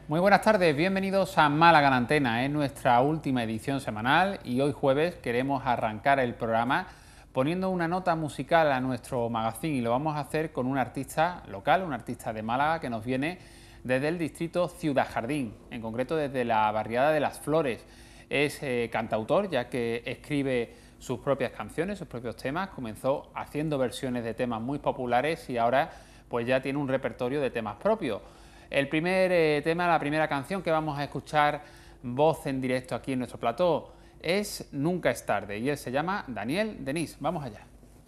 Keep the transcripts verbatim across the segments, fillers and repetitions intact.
Muy buenas tardes, bienvenidos a Málaga en Antena, es nuestra última edición semanal y hoy jueves queremos arrancar el programa poniendo una nota musical a nuestro magazine y lo vamos a hacer con un artista local, un artista de Málaga que nos viene desde el distrito Ciudad Jardín, en concreto desde la barriada de Las Flores. Es eh, cantautor, ya que escribe sus propias canciones, sus propios temas, comenzó haciendo versiones de temas muy populares y ahora pues ya tiene un repertorio de temas propios. El primer eh, tema, la primera canción que vamos a escuchar voz en directo aquí en nuestro plató es Nunca es tarde y él se llama Daniel Denis. Vamos allá.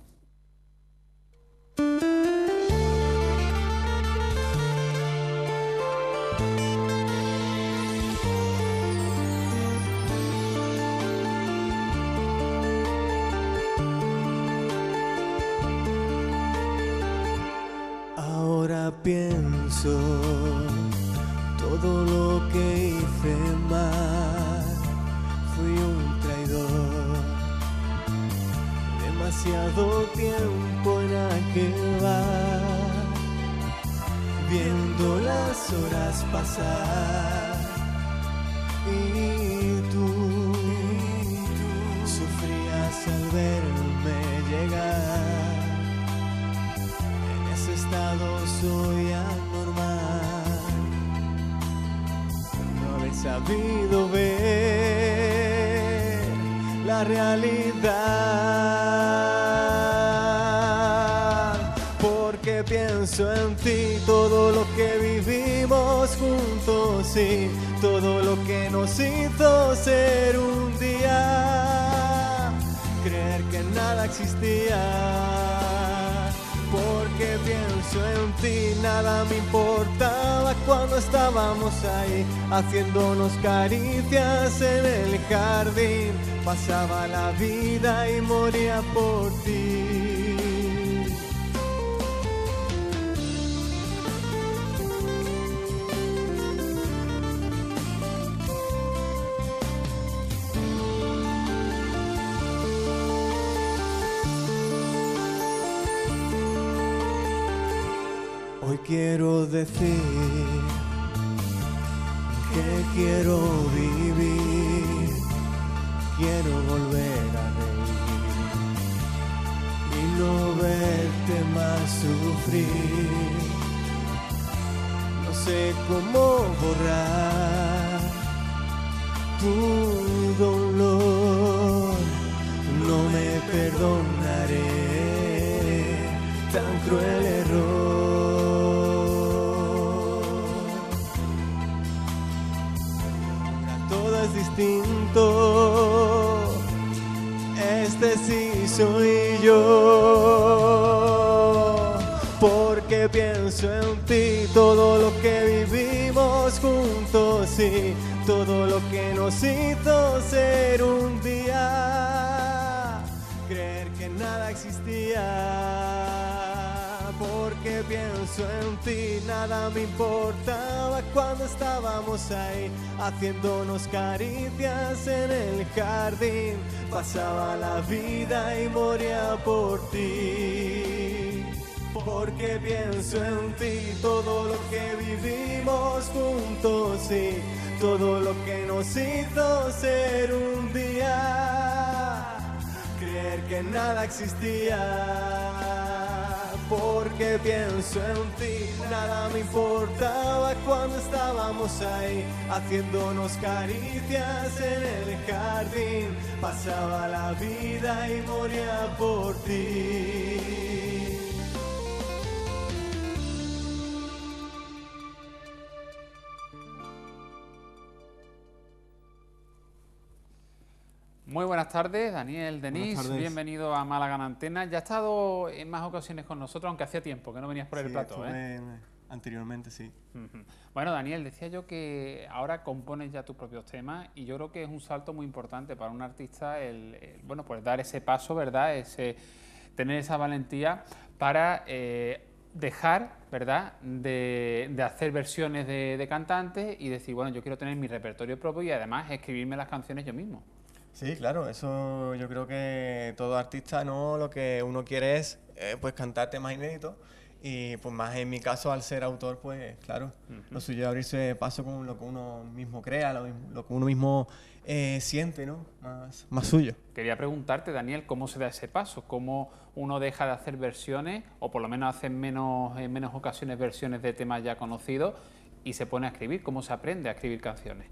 Ahora pienso todo lo que hice mal, fui un traidor, demasiado tiempo en aquel bar, viendo las horas pasar y tú, y tú sufrías al verme llegar. Estado soy anormal, no habéis sabido ver la realidad, porque pienso en ti, todo lo que vivimos juntos y todo lo que nos hizo ser un día, creer que nada existía. Porque pienso en ti, nada me importaba cuando estábamos ahí, haciéndonos caricias en el jardín. Pasaba la vida y moría por ti. Hoy quiero decir que quiero vivir, quiero volver a reír y no verte más sufrir. No sé cómo borrar tu dolor, no me perdonaré tan cruel error. Distinto, este sí soy yo, porque pienso en ti, todo lo que vivimos juntos y todo lo que nos hizo ser un día, creer que nada existía. Porque pienso en ti, nada me importaba cuando estábamos ahí, haciéndonos caricias en el jardín. Pasaba la vida y moría por ti. Porque pienso en ti, todo lo que vivimos juntos y todo lo que nos hizo ser un día, creer que nada existía. Porque pienso en ti, nada me importaba cuando estábamos ahí, haciéndonos caricias en el jardín. Pasaba la vida y moría por ti. Muy buenas tardes, Daniel Denis, tardes. Bienvenido a Málaga en Antena. Ya ha estado en más ocasiones con nosotros, aunque hacía tiempo que no venías por el Sí, plató, ¿eh? Anteriormente, sí. Uh-huh. Bueno, Daniel, decía yo que ahora compones ya tus propios temas y yo creo que es un salto muy importante para un artista el, el bueno, pues dar ese paso, ¿verdad? Ese, tener esa valentía para eh, dejar, ¿verdad?, de, de hacer versiones de, de cantantes y decir, bueno, yo quiero tener mi repertorio propio y además escribirme las canciones yo mismo. Sí, claro, eso yo creo que todo artista, ¿no? Lo que uno quiere es eh, pues cantar temas inéditos Y pues más en mi caso, al ser autor, pues claro, Uh-huh. lo suyo es abrirse paso con lo que uno mismo crea, lo, mismo- lo que uno mismo eh, siente, ¿no? Más, más suyo. Quería preguntarte, Daniel, ¿cómo se da ese paso? ¿Cómo uno deja de hacer versiones, o por lo menos hace en menos, en menos ocasiones versiones de temas ya conocidos, y se pone a escribir? ¿Cómo se aprende a escribir canciones?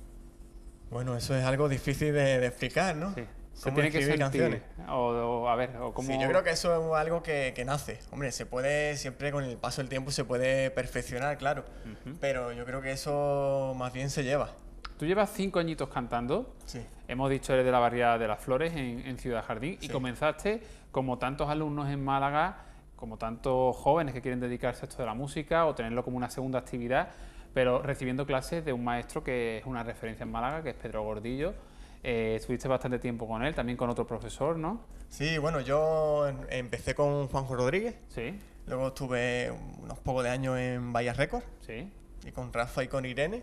Bueno, eso es algo difícil de, de explicar, ¿no? Sí. Se ¿Cómo tiene que escribir sentir, canciones? o, o, a ver, o cómo... Sí, yo creo que eso es algo que, que nace. Hombre, se puede, siempre con el paso del tiempo se puede perfeccionar, claro. Uh-huh. Pero yo creo que eso más bien se lleva. Tú llevas cinco añitos cantando. Sí. Hemos dicho, eres de la barriada de Las Flores en, en Ciudad Jardín, y Sí. comenzaste, como tantos alumnos en Málaga, como tantos jóvenes que quieren dedicarse a esto de la música o tenerlo como una segunda actividad, pero recibiendo clases de un maestro que es una referencia en Málaga, que es Pedro Gordillo. Eh, estuviste bastante tiempo con él, también con otro profesor, ¿no? Sí, bueno, yo em- empecé con Juanjo Rodríguez, Sí, luego estuve unos pocos de años en Bahía Records, sí. y con Rafa y con Irene,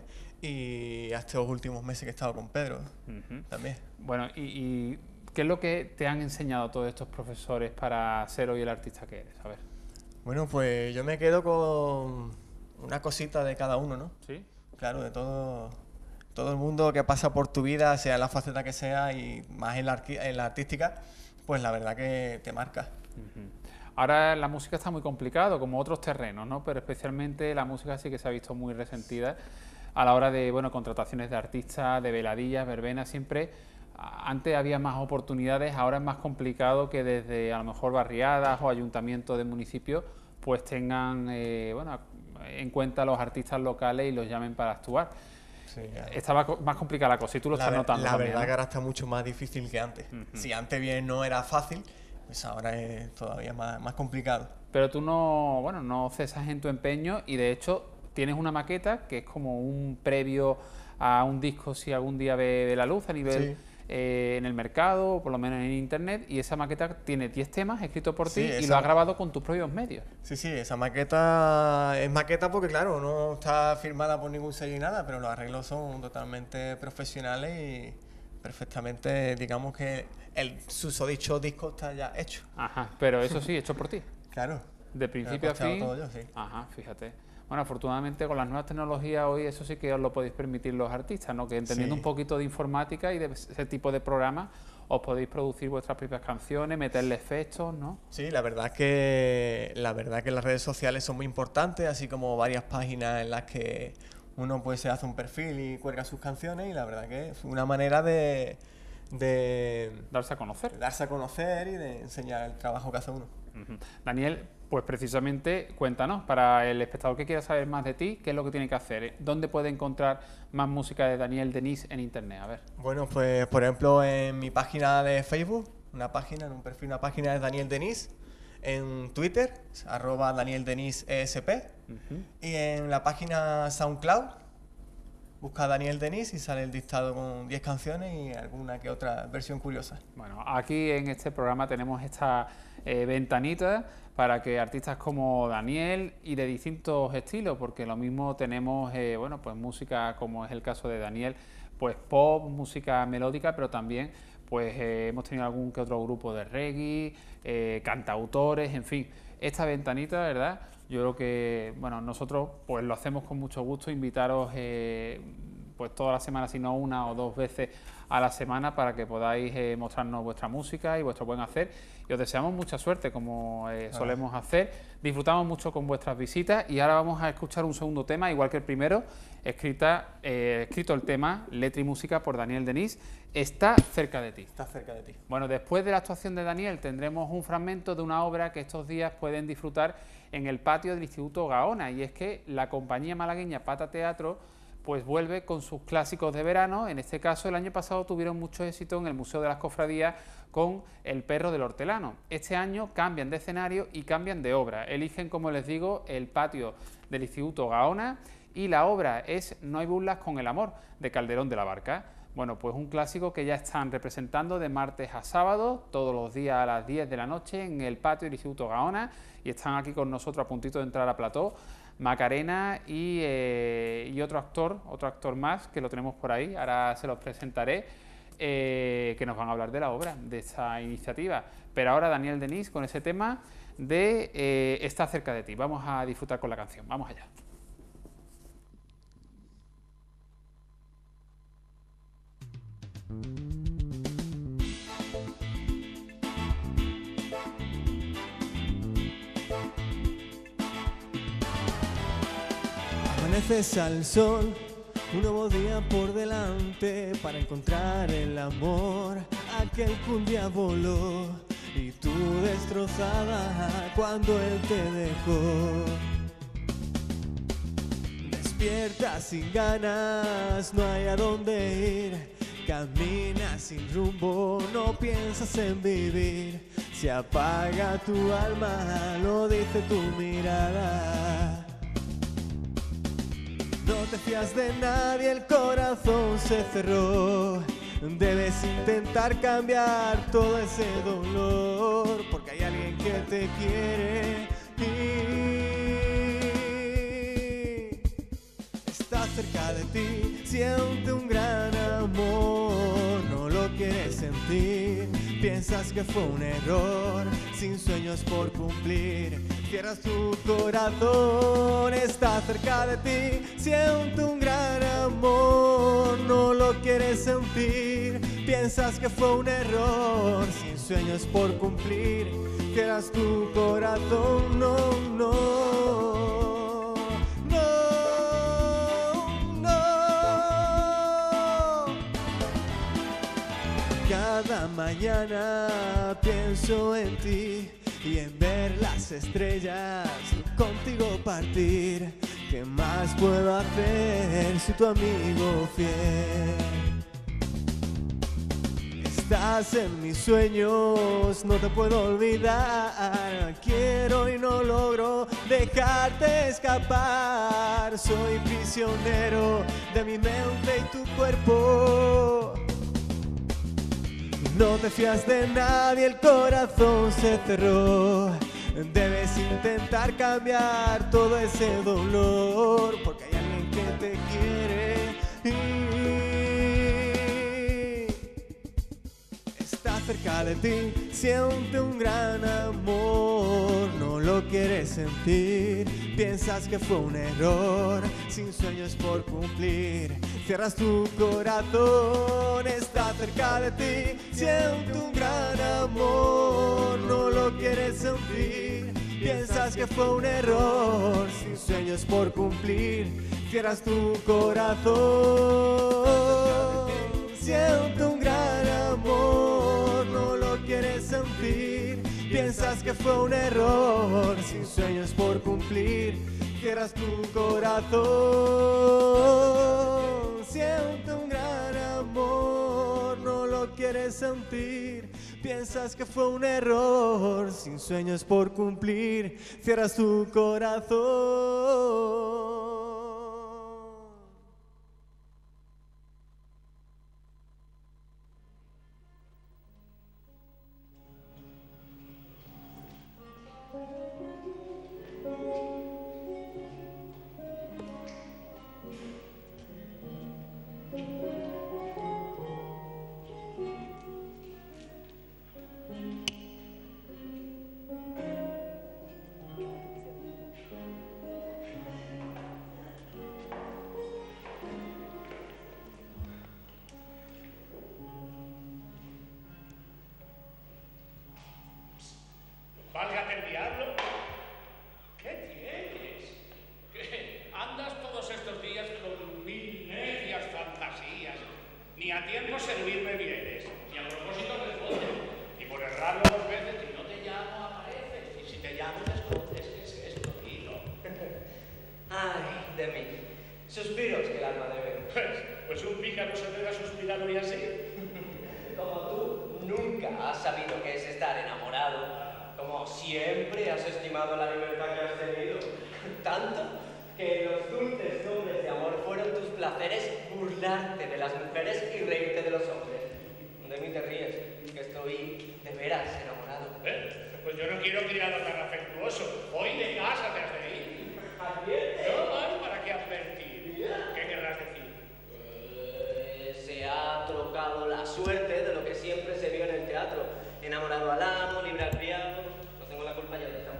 y hasta los últimos meses que he estado con Pedro Uh-huh. también. Bueno, y, y ¿qué es lo que te han enseñado todos estos profesores para ser hoy el artista que eres? A ver. Bueno, pues yo me quedo con una cosita de cada uno, ¿no? ¿Sí? Claro, de todo, todo el mundo que pasa por tu vida, sea la faceta que sea, y más en la, arqui- en la artística, pues la verdad que te marca. Uh-huh. Ahora la música está muy complicado, como otros terrenos, ¿no? Pero especialmente la música sí que se ha visto muy resentida a la hora de, bueno, contrataciones de artistas, de veladillas, verbenas, siempre. a- Antes había más oportunidades, ahora es más complicado que desde a lo mejor barriadas o ayuntamientos de municipios pues tengan, eh, bueno, en cuenta a los artistas locales y los llamen para actuar. Sí, ya. Estaba co- más complicada la cosa y tú lo La, estás ver- notando la también, verdad ¿no? que ahora está mucho más difícil que antes. Ujú. Si antes bien no era fácil, pues ahora es todavía más, más complicado. Pero tú no, bueno, no cesas en tu empeño y de hecho tienes una maqueta que es como un previo a un disco si algún día ve, ve la luz a nivel Sí. eh, en el mercado o por lo menos en internet, y esa maqueta tiene diez temas escritos por Sí, ti y esa- lo has grabado con tus propios medios. Sí, sí, esa maqueta es maqueta porque, claro, no está firmada por ningún sello y nada, pero los arreglos son totalmente profesionales y perfectamente, digamos que el susodicho disco está ya hecho. Ajá, pero eso sí, hecho por ti, Claro. de principio a costeado fin. todo yo, sí. Ajá, fíjate. Bueno, afortunadamente con las nuevas tecnologías hoy eso sí que os lo podéis permitir los artistas, ¿no? Que entendiendo Sí. un poquito de informática y de ese tipo de programas os podéis producir vuestras propias canciones, meterle efectos, ¿no? Sí, la verdad es que la verdad que las redes sociales son muy importantes, así como varias páginas en las que uno pues se hace un perfil y cuelga sus canciones, y la verdad que es una manera de, de Darse a conocer. darse a conocer y de enseñar el trabajo que hace uno. Ujú. Daniel, pues precisamente cuéntanos, para el espectador que quiera saber más de ti, ¿qué es lo que tiene que hacer? ¿Dónde puede encontrar más música de Daniel Denis en internet? A ver. Bueno, pues por ejemplo en mi página de Facebook, una página, en un perfil, una página de Daniel Denis, en Twitter, arroba Daniel Denis E S P, Ujú. y en la página SoundCloud, busca Daniel Denis y sale el listado con diez canciones y alguna que otra versión curiosa. Bueno, aquí en este programa tenemos esta eh, ventanita para que artistas como Daniel y de distintos estilos, porque lo mismo tenemos, eh, bueno, pues música como es el caso de Daniel, pues pop, música melódica, pero también pues eh, hemos tenido algún que otro grupo de reggae, eh, cantautores, en fin. Esta ventanita, ¿verdad? Yo creo que, bueno, nosotros pues lo hacemos con mucho gusto, invitaros eh, pues todas las semanas, si no una o dos veces a la semana, para que podáis eh, mostrarnos vuestra música y vuestro buen hacer, y os deseamos mucha suerte como eh, solemos hacer. Disfrutamos mucho con vuestras visitas y ahora vamos a escuchar un segundo tema, igual que el primero, escrita, eh, escrito el tema, letra y música por Daniel Denis, Está cerca de ti. Está cerca de ti. Bueno, después de la actuación de Daniel tendremos un fragmento de una obra que estos días pueden disfrutar en el patio del Instituto Gaona, y es que la compañía malagueña Pata Teatro pues vuelve con sus clásicos de verano. En este caso, el año pasado tuvieron mucho éxito en el Museo de las Cofradías con El perro del hortelano. Este año cambian de escenario y cambian de obra. Eligen, como les digo, el patio del Instituto Gaona, y la obra es No hay burlas con el amor, de Calderón de la Barca. Bueno, pues un clásico que ya están representando de martes a sábado, todos los días a las diez de la noche en el patio del Instituto Gaona, y están aquí con nosotros a puntito de entrar a plató Macarena y, eh, y otro actor, otro actor más que lo tenemos por ahí, ahora se los presentaré, eh, que nos van a hablar de la obra, de esta iniciativa. Pero ahora Daniel Denis con ese tema de eh, Está cerca de ti. Vamos a disfrutar con la canción. Vamos allá. Amaneces al sol, un nuevo día por delante para encontrar el amor, aquel que un día voló y tú destrozada cuando él te dejó. Despiertas sin ganas, no hay a dónde ir, caminas sin rumbo, no piensas en vivir, se apaga tu alma, lo dice tu mirada. No te fías de nadie, el corazón se cerró. Debes intentar cambiar todo ese dolor, porque hay alguien que te quiere y está cerca de ti. Siente un gran amor, no lo quieres sentir. Piensas que fue un error, sin sueños por cumplir. Cierras tu corazón, está cerca de ti. Siente un gran amor, no lo quieres sentir. Piensas que fue un error, sin sueños por cumplir. Cierras tu corazón, no, no, no, no. Cada mañana pienso en ti y en ver las estrellas, contigo partir. ¿Qué más puedo hacer si tu amigo fiel? Estás en mis sueños, no te puedo olvidar. Quiero y no logro dejarte escapar. Soy prisionero de mi mente y tu cuerpo. No te fías de nadie, el corazón se cerró. Debes intentar cambiar todo ese dolor, porque hay alguien que te quiere y está cerca de ti. Siente un gran amor, no lo quieres sentir. Piensas que fue un error, sin sueños por cumplir. Cierras tu corazón, está cerca de ti. Siente un gran amor, no lo quieres sentir. Piensas que fue un error, sin sueños por cumplir. Cierras tu corazón. Siente un gran amor, no lo quieres sentir. Piensas que fue un error, sin sueños por cumplir. Cierras tu corazón. Siente un gran amor, no lo quieres sentir. Piensas que fue un error, sin sueños por cumplir. Cierras tu corazón. Válgate el diablo. ¿Qué tienes? ¿Qué? Andas todos estos días con mil necias fantasías. Ni a tiempo servirme vienes, ni a propósito respondes. Y por errarlo dos veces, si no te llamo, apareces. Y si te llamo, te escondes. ¿Qué es esto, Tilo? Ay, de mí. Suspiros que el alma debe. Pues, pues un pícaro se debe a suspirar hoy así. Como tú nunca has sabido qué es estar enamorado. Como siempre has estimado la libertad que has tenido, tanto que los dulces nombres de amor fueron tus placeres burlarte de las mujeres y reírte de los hombres. De mí te ríes, que estoy de veras enamorado. ¿Eh? Pues yo no quiero criado tan afectuoso. Hoy de casa te has de ir. ¿Advierte? No hay para qué advertir. ¿Qué querrás decir? Eh, se ha trocado la suerte de lo que siempre se vio en el teatro. Enamorado al amo, libre al criado. No tengo la culpa yo de esta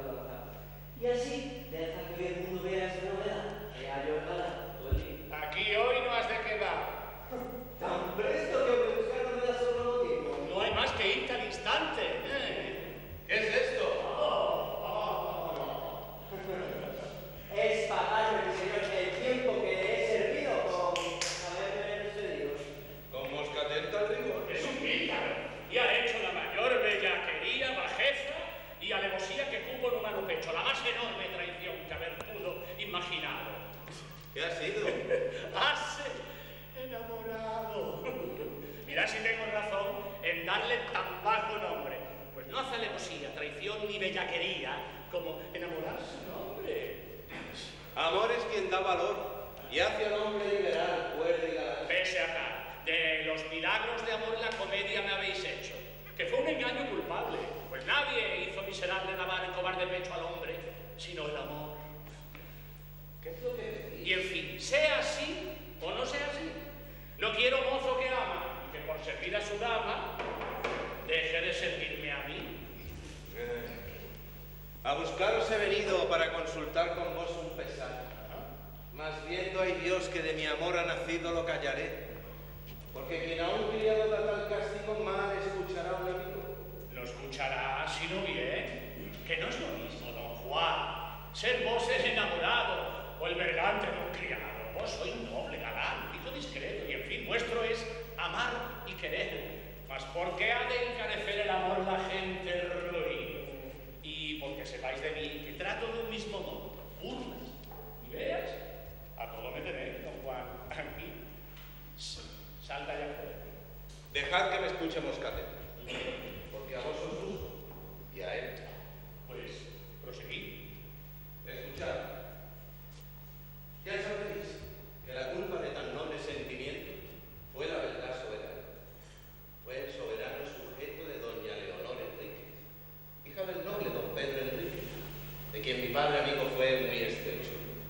darle tan bajo nombre. Pues no hace alevosía, traición ni bellaquería como enamorarse, ¿no, hombre? Amor es quien da valor y hace al hombre liberal, fuerte y galán. Pese a tal, de los milagros de amor la comedia me habéis hecho, que fue un engaño culpable, pues nadie hizo miserable lavar el cobarde pecho al hombre, sino el amor. ¿Qué es lo que decís? Y en fin, sea así o no sea así, no quiero mozo que ama y que por servir a su dama deje de servirme a mí. Eh, a buscaros he venido para consultar con vos un pesar. Mas viendo hay Dios que de mi amor ha nacido lo callaré. Porque quien a un criado da tal castigo mal escuchará a un amigo. Lo escuchará, sino bien, que no es lo mismo, don Juan, ser vos el enamorado o el bergante de un criado. Vos sois noble, galán, hijo discreto, y en fin, vuestro es amar y querer. Mas ¿por qué ha de encarecer el amor la gente ruin? Y porque sepáis de mí que trato de un mismo modo, burlas, y veas, a todo me tenéis, don Juan, aquí. Salta ya fuera. Dejad que me escuche Moscatel, porque a vos os juzgo y a él. Pues, proseguid. Escuchad. Ya sabéis que la culpa de tan noble sentimiento fue la verdad soberana. Fue el soberano sujeto de doña Leonor Enríquez, hija del noble don Pedro Enríquez, de quien mi padre amigo fue muy estrecho.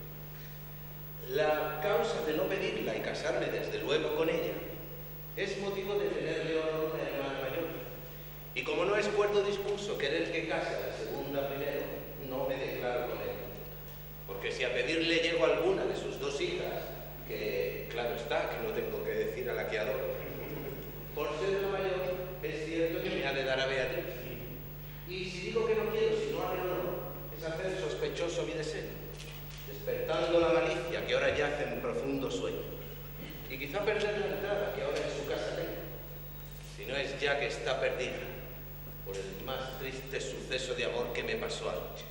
La causa de no pedirla y casarme desde luego con ella es motivo de tener Leonor una hermana mayor. Y como no es cuerdo discurso querer que case a la segunda primero, no me declaro con él. Porque si a pedirle llego a alguna de sus dos hijas, que claro está que no tengo que decir a la que adoro, por ser la mayor es cierto que me ha de dar a Beatriz. Y si digo que no quiero sino a Leonor, es hacer sospechoso mi deseo, despertando la malicia que ahora yace en profundo sueño, y quizá perder la entrada que ahora en su casa tengo, si no es ya que está perdida por el más triste suceso de amor que me pasó anoche.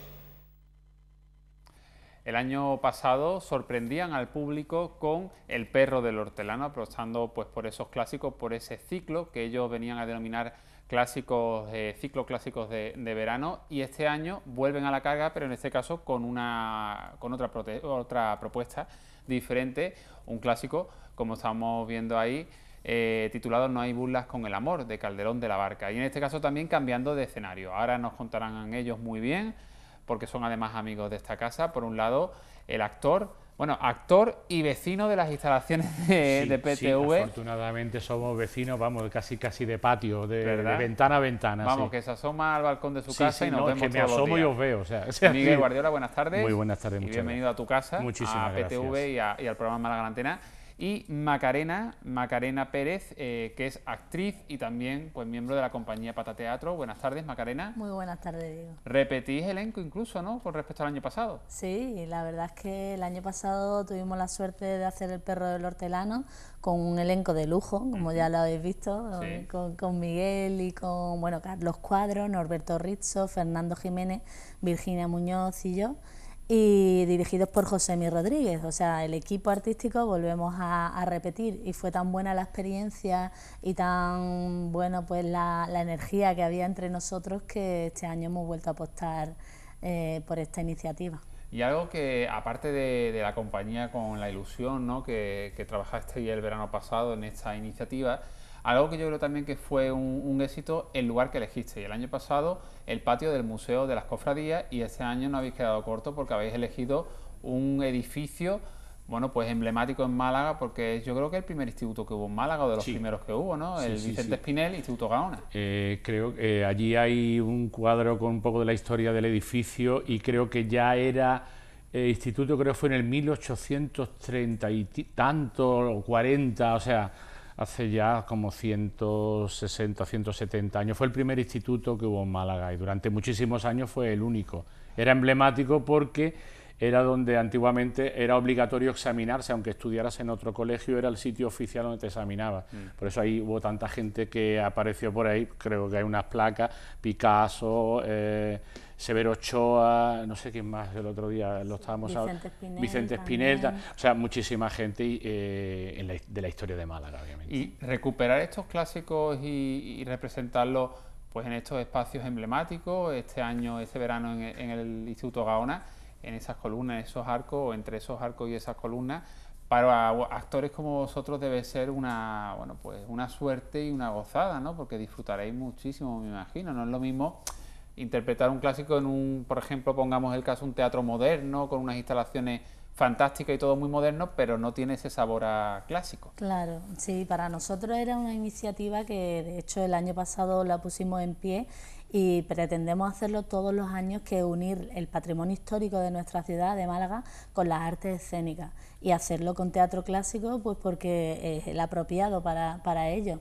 El año pasado sorprendían al público con El perro del hortelano, apostando pues, por esos clásicos, por ese ciclo que ellos venían a denominar clásicos, eh, ciclos clásicos de, de verano, y este año vuelven a la carga, pero en este caso con, una, con otra, otra propuesta diferente, un clásico, como estamos viendo ahí, eh, titulado No hay burlas con el amor, de Calderón de la Barca, y en este caso también cambiando de escenario. Ahora nos contarán ellos muy bien, porque son además amigos de esta casa. Por un lado, el actor, bueno, actor y vecino de las instalaciones de, sí, de P T V. Sí, afortunadamente somos vecinos, vamos, casi casi de patio, de, de ventana a ventana. Vamos, sí. que se asoma al balcón de su sí, casa sí, y nos no, vemos es que todos me asomo los días. y os veo. O sea, o sea, Miguel sí. Guardiola, buenas tardes. Muy buenas tardes, y muchas bienvenido gracias. a tu casa, Muchísimas a P T V gracias. y, a, y al programa Málaga en Antena. Y Macarena, Macarena Pérez, eh, que es actriz y también pues, miembro de la compañía Pata Teatro. Buenas tardes, Macarena. Muy buenas tardes, Diego. Repetís elenco incluso, ¿no?, con respecto al año pasado. Sí, la verdad es que el año pasado tuvimos la suerte de hacer El perro del hortelano con un elenco de lujo, como ya lo habéis visto, Sí. con, con Miguel y con bueno Carlos Cuadro, Norberto Rizzo, Fernando Jiménez, Virginia Muñoz y yo, y dirigidos por Josemi Rodríguez. O sea, el equipo artístico volvemos a, a repetir, y fue tan buena la experiencia y tan bueno pues la, la energía que había entre nosotros que este año hemos vuelto a apostar eh, por esta iniciativa. Y algo que, aparte de, de la compañía con la ilusión, ¿no?, que, que trabajaste el verano pasado en esta iniciativa, algo que yo creo también que fue un, un éxito, el lugar que elegiste. Y el año pasado, el patio del Museo de las Cofradías, y este año no habéis quedado corto porque habéis elegido un edificio, bueno, pues emblemático en Málaga, porque yo creo que es el primer instituto que hubo en Málaga, o de los Sí. primeros que hubo, ¿no? El Sí, sí, Vicente sí. Espinel, Instituto Gaona. Eh, creo que eh, allí hay un cuadro con un poco de la historia del edificio, y creo que ya era eh, instituto, creo que fue en el mil ochocientos treinta y tanto, o cuarenta, o sea, hace ya como ciento sesenta, ciento setenta años. Fue el primer instituto que hubo en Málaga y durante muchísimos años fue el único. Era emblemático porque era donde antiguamente era obligatorio examinarse, aunque estudiaras en otro colegio, era el sitio oficial donde te examinabas. Mm. Por eso ahí hubo tanta gente que apareció por ahí, creo que hay unas placas, Picasso, eh, Severo Ochoa, no sé quién más el otro día lo estábamos Vicente Espinel, Vicente Espinel, o sea, muchísima gente eh, en la, de la historia de Málaga, obviamente. Y recuperar estos clásicos y, y representarlos pues en estos espacios emblemáticos, este año, este verano en, en el Instituto Gaona, en esas columnas, en esos arcos, o entre esos arcos y esas columnas, para actores como vosotros debe ser una, bueno, pues una suerte y una gozada, ¿no? Porque disfrutaréis muchísimo, me imagino. No es lo mismo interpretar un clásico en un, por ejemplo, pongamos el caso, un teatro moderno, con unas instalaciones fantásticas y todo muy moderno, pero no tiene ese sabor a clásico. Claro, sí, para nosotros era una iniciativa que de hecho el año pasado la pusimos en pie y pretendemos hacerlo todos los años, que unir el patrimonio histórico de nuestra ciudad, de Málaga, con las artes escénicas y hacerlo con teatro clásico, pues porque es el apropiado para, para ello.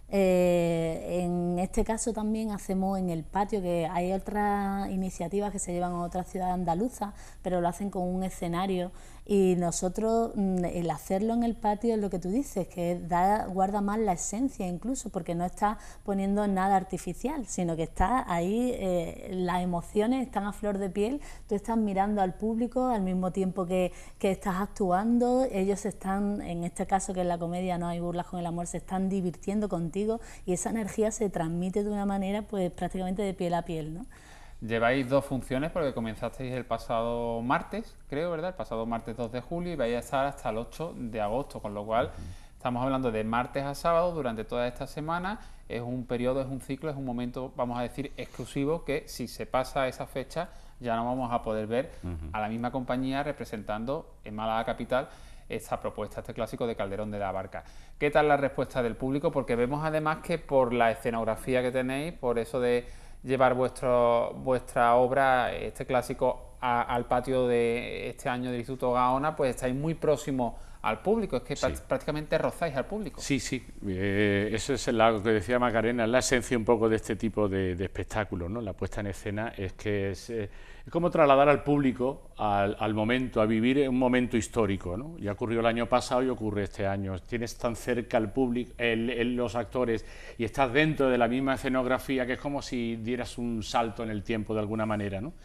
Eh, en este caso también hacemos en el patio, que hay otras iniciativas que se llevan a otras ciudades andaluzas, pero lo hacen con un escenario, y nosotros el hacerlo en el patio es lo que tú dices, que da, guarda más la esencia incluso, porque no estás poniendo nada artificial, sino que está ahí, eh, las emociones están a flor de piel, tú estás mirando al público al mismo tiempo que, que estás actuando, ellos están, en este caso que en la comedia No hay burlas con el amor, se están divirtiendo contigo y esa energía se transmite de una manera pues prácticamente de piel a piel, ¿no? Lleváis dos funciones porque comenzasteis el pasado martes, creo, ¿verdad? El pasado martes dos de julio y vais a estar hasta el ocho de agosto, con lo cual estamos hablando de martes a sábado durante toda esta semana. Es un periodo, es un ciclo, es un momento, vamos a decir, exclusivo, que si se pasa esa fecha ya no vamos a poder ver uh-huh. a la misma compañía representando en Málaga Capital esta propuesta, este clásico de Calderón de la Barca. ¿Qué tal la respuesta del público? Porque vemos además que por la escenografía que tenéis, por eso de llevar vuestro, vuestra obra, este clásico, a, al patio de este año del Instituto Gaona, pues estáis muy próximos al público, es que sí. prácticamente rozáis al público. Sí, sí, eh, eso es lo que decía Macarena, es la esencia un poco de este tipo de, de espectáculos, ¿no? La puesta en escena es que es, eh, es como trasladar al público al, al momento, a vivir un momento histórico, ¿no? Ya ocurrió el año pasado y ocurre este año. Tienes tan cerca al público, el, el, los actores, y estás dentro de la misma escenografía, que es como si dieras un salto en el tiempo de alguna manera, ¿no?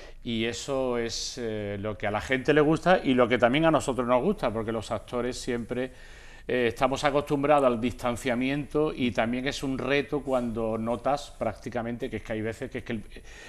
Y eso es eh, lo que a la gente le gusta y lo que también a nosotros nos gusta, porque los actores siempre eh, estamos acostumbrados al distanciamiento y también es un reto cuando notas prácticamente que es que hay veces que es que el,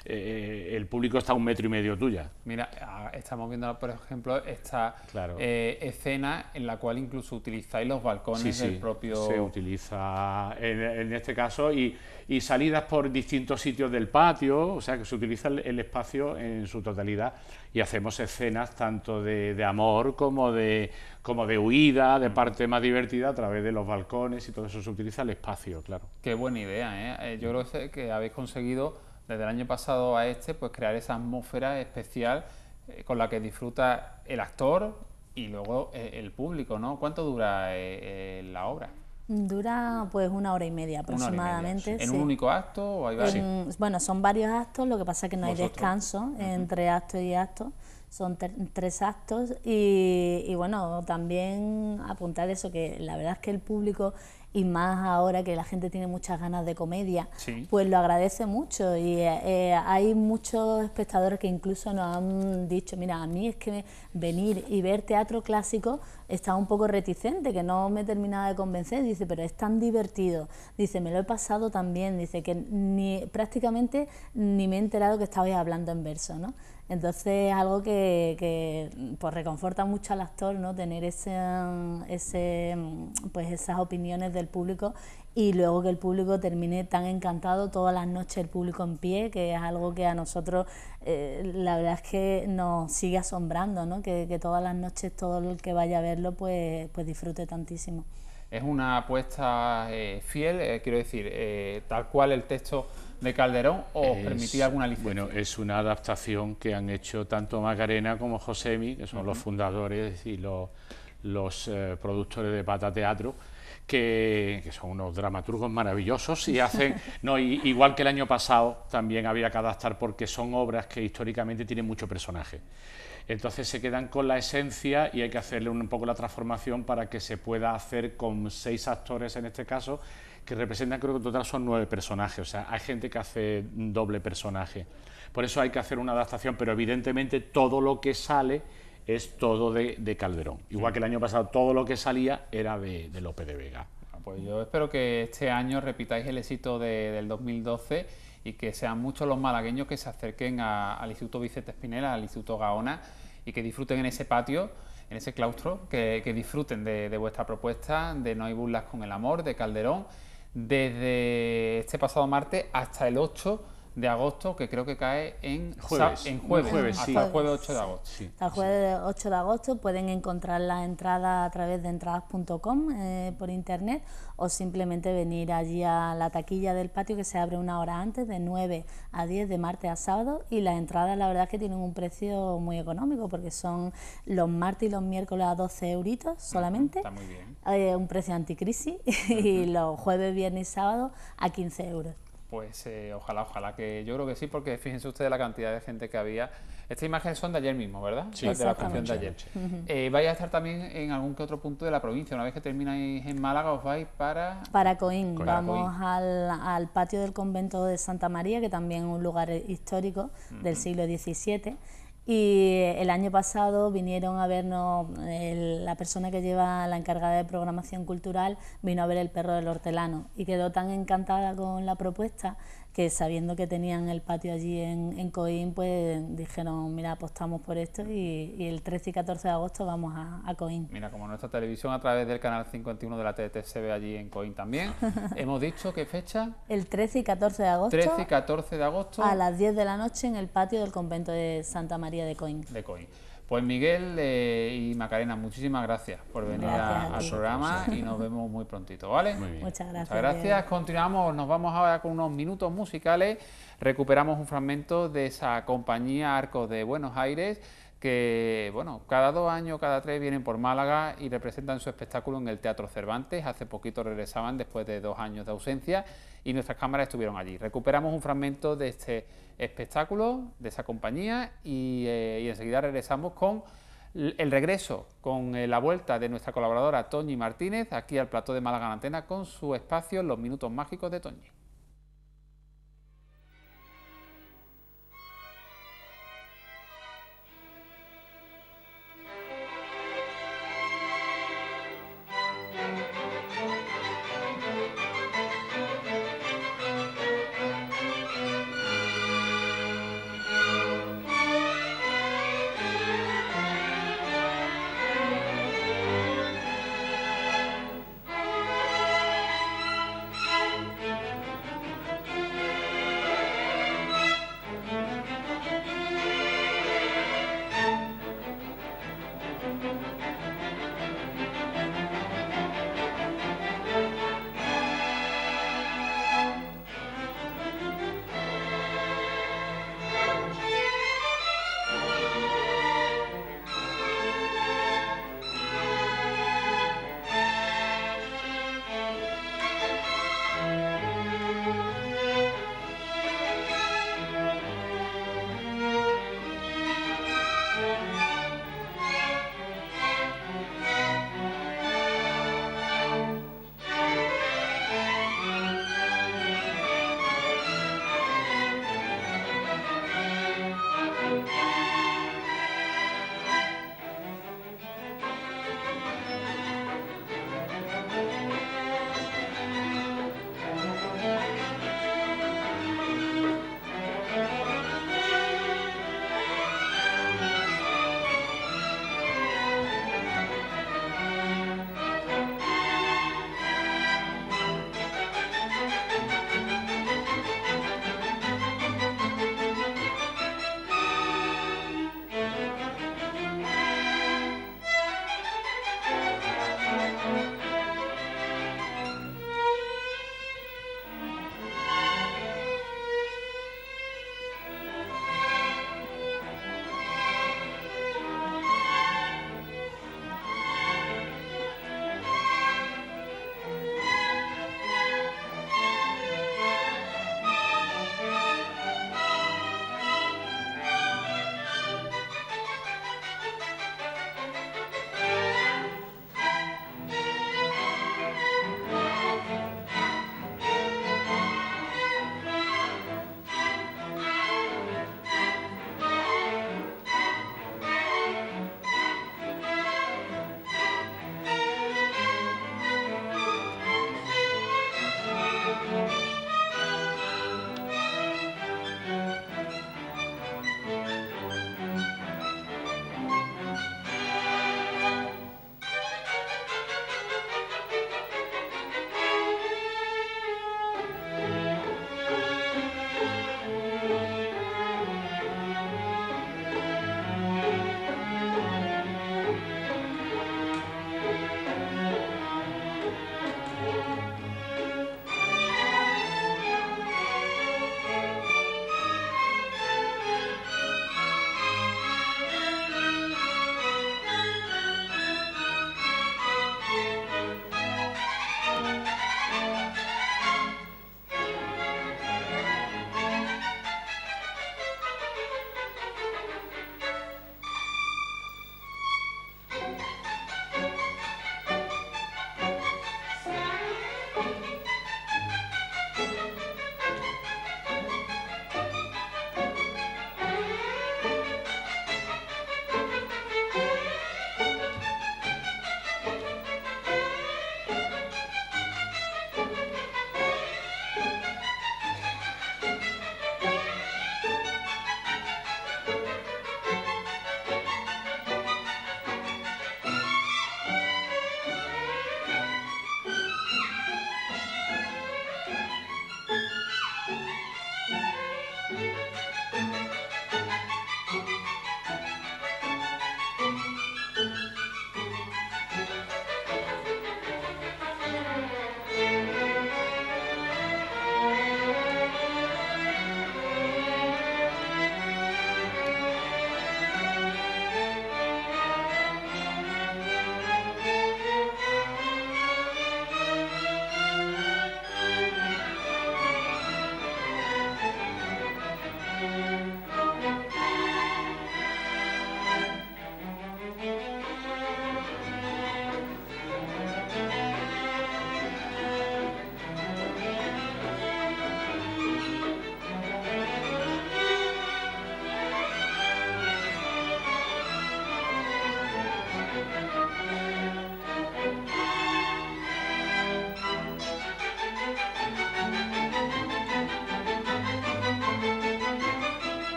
eh, el público está a un metro y medio tuya. Mira, estamos viendo, por ejemplo, esta claro. eh, escena en la cual incluso utilizáis los balcones sí, sí, del propio... se utiliza en, en este caso y, y salidas por distintos sitios del patio, o sea que se utiliza el, el espacio en su totalidad y hacemos escenas tanto de, de amor como de, como de huida, de parte más divertida a través de los balcones y todo eso se utiliza el espacio, claro. Qué buena idea, ¿eh? Yo creo que habéis conseguido desde el año pasado a este pues crear esa atmósfera especial eh, con la que disfruta el actor y luego eh, el público, ¿no? ¿Cuánto dura eh, eh, la obra? Dura pues una hora y media aproximadamente. Media, sí. ¿En sí. un único acto o hay varios? En, bueno, son varios actos, lo que pasa es que no ¿Vosotros? hay descanso uh-huh. entre acto y acto, son ter- tres actos y, y bueno, también apuntar eso, que la verdad es que el público, y más ahora que la gente tiene muchas ganas de comedia, sí. pues lo agradece mucho y eh, hay muchos espectadores que incluso nos han dicho, mira, a mí es que venir y ver teatro clásico está un poco reticente, que no me terminaba de convencer, dice, pero es tan divertido, dice, me lo he pasado tan bien, dice que ni prácticamente ni me he enterado que estabais hablando en verso, ¿no? Entonces es algo que, que pues reconforta mucho al actor, ¿no? Tener ese, ese, pues esas opiniones del público y luego que el público termine tan encantado, todas las noches el público en pie, que es algo que a nosotros eh, la verdad es que nos sigue asombrando, ¿no? Que, que todas las noches todo el que vaya a verlo pues, pues disfrute tantísimo. Es una apuesta eh, fiel, eh, quiero decir, eh, tal cual el texto de Calderón, o os permitía alguna licencia. Bueno, es una adaptación que han hecho tanto Macarena como Josemi, que son uh-huh. los fundadores y los, los eh, productores de Pata Teatro, que, que son unos dramaturgos maravillosos y hacen, no, y, igual que el año pasado también había que adaptar porque son obras que históricamente tienen mucho personaje. Entonces se quedan con la esencia y hay que hacerle un poco la transformación para que se pueda hacer con seis actores en este caso, que representan, creo que en total son nueve personajes, o sea, hay gente que hace doble personaje. Por eso hay que hacer una adaptación, pero evidentemente todo lo que sale es todo de, de Calderón. Igual que el año pasado todo lo que salía era de, de Lope de Vega. Pues yo espero que este año repitáis el éxito de, del dos mil doce y que sean muchos los malagueños que se acerquen a, al Instituto Vicente Espinela, al Instituto Gaona, y que disfruten en ese patio, en ese claustro, que, que disfruten de, de vuestra propuesta, de No hay burlas con el amor, de Calderón, desde este pasado martes hasta el ocho de agosto, que creo que cae en jueves, en jueves, jueves hasta sí. el jueves ocho de agosto. Sí. Hasta el jueves ocho de agosto pueden encontrar la entrada a través de entradas punto com eh, por internet, o simplemente venir allí a la taquilla del patio, que se abre una hora antes, de nueve a diez, de martes a sábado, y las entradas la verdad es que tienen un precio muy económico, porque son los martes y los miércoles a doce euritos solamente. Está muy bien. Eh, un precio anticrisis. Y los jueves, viernes y sábado a quince euros. Pues eh, ojalá, ojalá que yo creo que sí, porque fíjense ustedes la cantidad de gente que había. Estas imágenes son de ayer mismo, ¿verdad? Sí, de la canción de ayer. Uh-huh. eh, vais a estar también en algún que otro punto de la provincia. Una vez que termináis en Málaga, os vais para... Para Coín, Coín. vamos Al, al patio del convento de Santa María, que también es un lugar histórico uh-huh. del siglo diecisiete. Y el año pasado vinieron a vernos, el, la persona que lleva la encargada de programación cultural vino a ver El perro del hortelano y quedó tan encantada con la propuesta que, sabiendo que tenían el patio allí en, en Coín, pues dijeron, mira, apostamos por esto, y, y el trece y catorce de agosto vamos a, a Coín. Mira, como nuestra televisión a través del canal cincuenta y uno de la T D T se ve allí en Coín también. Hemos dicho qué fecha. El trece y catorce de agosto. trece y catorce de agosto. A las diez de la noche en el patio del convento de Santa María de Coín. De Coín. Pues Miguel eh, y Macarena, muchísimas gracias por venir gracias a, a al programa, y nos vemos muy prontito, ¿vale? Muy bien. Muchas gracias. Muchas gracias. Continuamos, nos vamos ahora con unos minutos musicales. Recuperamos un fragmento de esa compañía Arcos de Buenos Aires, que bueno, cada dos años, cada tres vienen por Málaga y representan su espectáculo en el Teatro Cervantes. Hace poquito regresaban después de dos años de ausencia y nuestras cámaras estuvieron allí. Recuperamos un fragmento de este espectáculo, de esa compañía, y, eh, y enseguida regresamos con el regreso, con eh, la vuelta de nuestra colaboradora Toñi Martínez aquí al plató de Málaga en Antena con su espacio Los Minutos Mágicos de Toñi.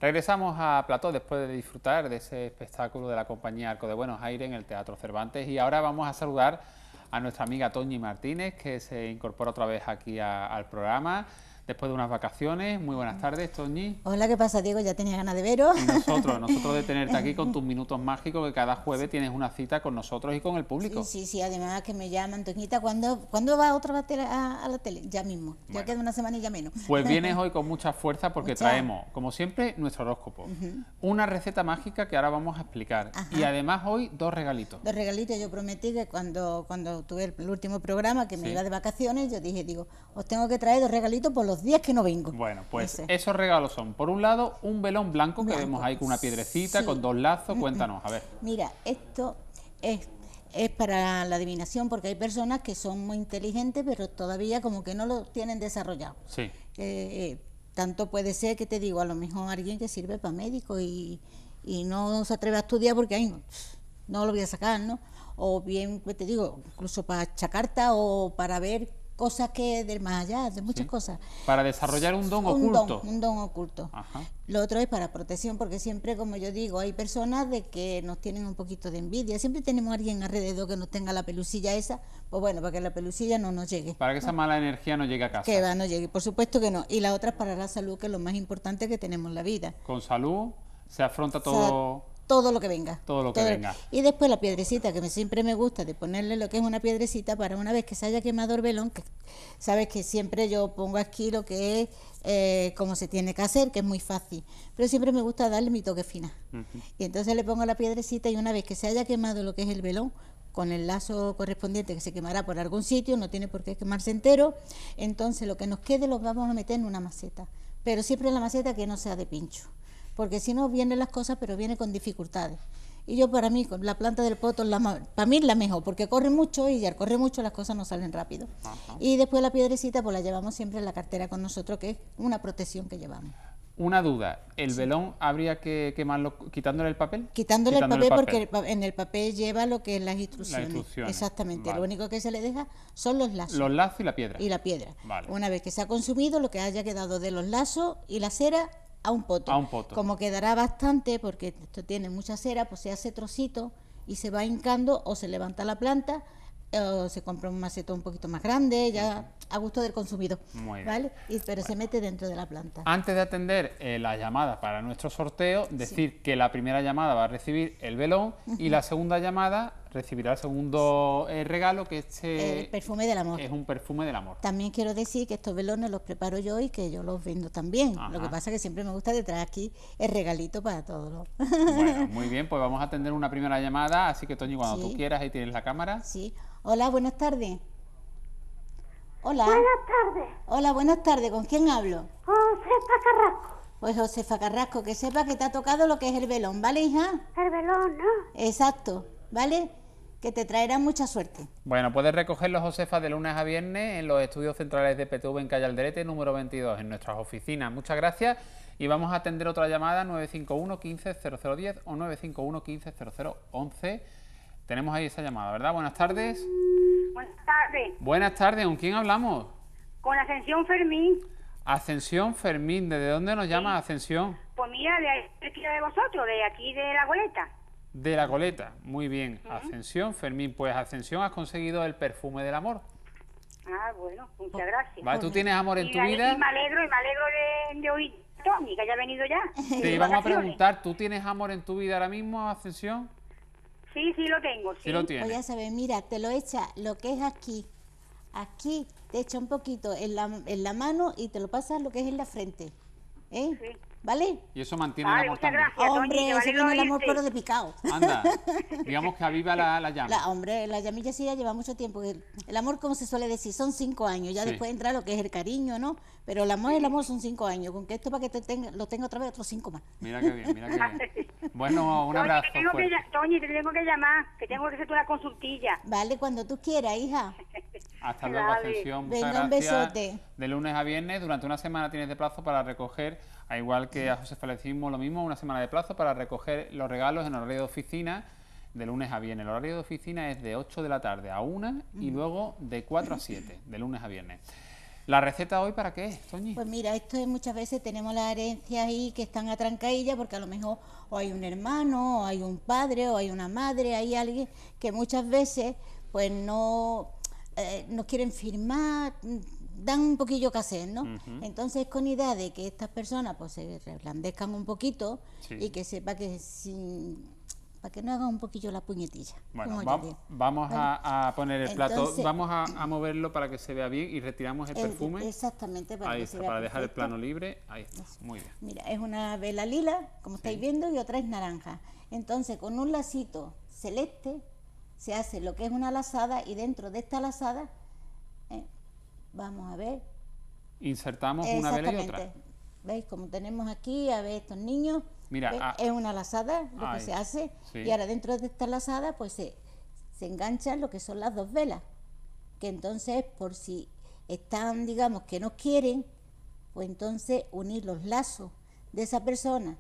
Regresamos a Plató después de disfrutar de ese espectáculo de la compañía Arco de Buenos Aires en el Teatro Cervantes, y ahora vamos a saludar a nuestra amiga Toñi Martínez, que se incorpora otra vez aquí a, al programa después de unas vacaciones. Muy buenas tardes, Toñi. Hola, ¿qué pasa, Diego? Ya tenía ganas de veros. Y nosotros, nosotros de tenerte aquí con tus minutos mágicos, que cada jueves tienes una cita con nosotros y con el público. Sí, sí, sí, además que me llaman, Toñita, ¿cuándo, ¿cuándo va otra vez a, a la tele? Ya mismo, ya Bueno. queda una semanilla menos. Pues vienes hoy con mucha fuerza porque Mucha. traemos, como siempre, nuestro horóscopo. Uh-huh. Una receta mágica que ahora vamos a explicar. Ajá. Y además hoy dos regalitos. Dos regalitos. Yo prometí que cuando, cuando tuve el, el último programa, que me Sí. iba de vacaciones, yo dije, digo, os tengo que traer dos regalitos por los días que no vengo. Bueno, pues Ese. esos regalos son, por un lado, un velón blanco, Blanco. que vemos ahí con una piedrecita, Sí. con dos lazos. Cuéntanos, a ver. Mira, esto es, es para la adivinación, porque hay personas que son muy inteligentes, pero todavía como que no lo tienen desarrollado. Sí. Eh, tanto puede ser que te digo, a lo mejor alguien que sirve para médico y, y no se atreve a estudiar porque ay, no, no lo voy a sacar, ¿no? O bien, pues te digo, incluso para echar carta o para ver cosas que del más allá, de muchas Sí. cosas. Para desarrollar un don Un oculto. don, un don oculto. Ajá. Lo otro es para protección, porque siempre, como yo digo, hay personas de que nos tienen un poquito de envidia. Siempre tenemos a alguien alrededor que nos tenga la pelusilla esa, pues bueno, para que la pelusilla no nos llegue. Para que esa mala energía no llegue a casa. Que va, no llegue, por supuesto que no. Y la otra es para la salud, que es lo más importante que tenemos en la vida. Con salud se afronta O sea, todo. todo lo que venga. Todo lo que venga. Y después la piedrecita, que me, siempre me gusta de ponerle lo que es una piedrecita para una vez que se haya quemado el velón, que sabes que siempre yo pongo aquí lo que es eh, como se tiene que hacer, que es muy fácil, pero siempre me gusta darle mi toque final. Uh-huh. Y entonces le pongo la piedrecita y una vez que se haya quemado lo que es el velón, con el lazo correspondiente que se quemará por algún sitio, no tiene por qué quemarse entero, entonces lo que nos quede lo vamos a meter en una maceta, pero siempre en la maceta que no sea de pincho, porque si no vienen las cosas, pero viene con dificultades. Y yo para mí, con la planta del poto, la, para mí es la mejor, porque corre mucho y al correr mucho las cosas no salen rápido. Ajá. Y después la piedrecita, pues la llevamos siempre en la cartera con nosotros, que es una protección que llevamos. Una duda, ¿el velón habría que quemarlo quitándole el papel? Quitándole, Quitándole el papel, porque el pa- en el papel lleva lo que es las instrucciones. Las instrucciones, Exactamente, vale. lo único que se le deja son los lazos. Los lazos y la piedra. Y la piedra. Vale. Una vez que se ha consumido, lo que haya quedado de los lazos y la cera a un poto. A un poto. Como quedará bastante, porque esto tiene mucha cera, pues se hace trocito y se va hincando o se levanta la planta eh, o se compra un macetón un poquito más grande, ya a gusto del consumidor. Muy bien. ¿Vale? Y, pero se mete dentro de la planta. Antes de atender eh, las llamadas para nuestro sorteo, decir que la primera llamada va a recibir el velón y la segunda llamada recibirá el segundo eh, regalo, que este El perfume del amor. es un perfume del amor. También quiero decir que estos velones los preparo yo y que yo los vendo también. Ajá. Lo que pasa es que siempre me gusta de traer aquí el regalito para todos los... Bueno, muy bien, pues vamos a atender una primera llamada, así que Toñi, cuando Sí. tú quieras, ahí tienes la cámara. Sí. Hola, buenas tardes. Hola. Buenas tardes, Hola, buenas tardes. ¿Con quién hablo? Josefa Carrasco. Pues Josefa Carrasco, que sepa que te ha tocado lo que es el velón, ¿vale, hija? El velón, ¿no? Exacto, ¿vale? Que te traerá mucha suerte. Bueno, puedes recogerlos, Josefa, de lunes a viernes en los estudios centrales de P T V en calle Alderete, número veintidós, en nuestras oficinas. Muchas gracias y vamos a atender otra llamada, nueve cinco uno, quince, cero cero diez o nueve cinco uno, quince, cero cero once. Tenemos ahí esa llamada, ¿verdad? Buenas tardes. Buenas tardes, Buenas tardes, ¿con quién hablamos? con Ascensión Fermín. Ascensión Fermín, ¿desde dónde nos llama Ascensión? Pues mira, de ahí cerquita de vosotros, de aquí de la goleta. De la Goleta, muy bien. Ascensión Fermín, pues Ascensión, has conseguido el perfume del amor. Ah, bueno, muchas gracias. ¿Vale? ¿Tú tienes amor en Y tu la- vida? Y me alegro, y me alegro de, de oír a Tony, que haya venido ya. Te de íbamos a vacaciones. preguntar, ¿tú tienes amor en tu vida ahora mismo, Ascensión? Sí, sí lo tengo, sí. Sí lo Pues tienes. ya sabes, mira, te lo echa lo que es aquí. Aquí te echa un poquito en la, en la mano y te lo pasas lo que es en la frente. ¿Eh? Sí. ¿Vale? Y eso mantiene Vale, el amor muchas también. gracias, Toñi, Hombre, que eso vale viene el amor oírte. pero de picado. Anda, digamos que aviva la, la llama. La, hombre, la llamilla sí ya lleva mucho tiempo. El, el amor, como se suele decir, son cinco años. Ya Sí. después entra lo que es el cariño, ¿no? Pero el amor, el amor son cinco años. Con que esto para que te tenga, lo tenga otra vez otros cinco más. Mira qué bien, mira qué bien. Bueno, un Toñi, abrazo te tengo que, fuerte. lla- Toñi, te tengo que llamar, que tengo que hacerte una consultilla. Vale, cuando tú quieras, hija. Hasta luego, Vale. Ascensión. Muchas Venga, un gracias. besote. De lunes a viernes, durante una semana tienes de plazo para recoger, a igual que a Josefa le decimos lo mismo, una semana de plazo para recoger los regalos en horario de oficina de lunes a viernes. El horario de oficina es de ocho de la tarde a una y luego de cuatro a siete, de lunes a viernes. ¿La receta hoy para qué es, Toñi? Pues mira, esto es muchas veces tenemos las herencias ahí que están atrancadillas porque a lo mejor o hay un hermano, o hay un padre, o hay una madre, hay alguien que muchas veces pues no, eh, no quieren firmar, dan un poquillo que hacer, ¿no? Uh-huh. Entonces con idea de que estas personas pues se reblandezcan un poquito, sí, y que sepa que sin... para que no hagan un poquillo la puñetilla. Bueno, va, vamos a, a poner el Entonces, plato, vamos a, a moverlo para que se vea bien y retiramos el, el perfume. Exactamente, para ahí que está, se vea para dejar perfecto. El plano libre, ahí está, muy bien. Mira, es una vela lila, como sí, estáis viendo, y otra es naranja. Entonces, con un lacito celeste se hace lo que es una lazada, y dentro de esta lazada, eh, vamos a ver. Insertamos una vela y otra. ¿Veis? Como tenemos aquí, a ver, estos niños. Mira, ah, es una lazada lo ay, que se hace, sí, y ahora dentro de esta lazada pues se, se enganchan lo que son las dos velas, que entonces por si están, digamos, que no quieren, pues entonces unir los lazos de esa persona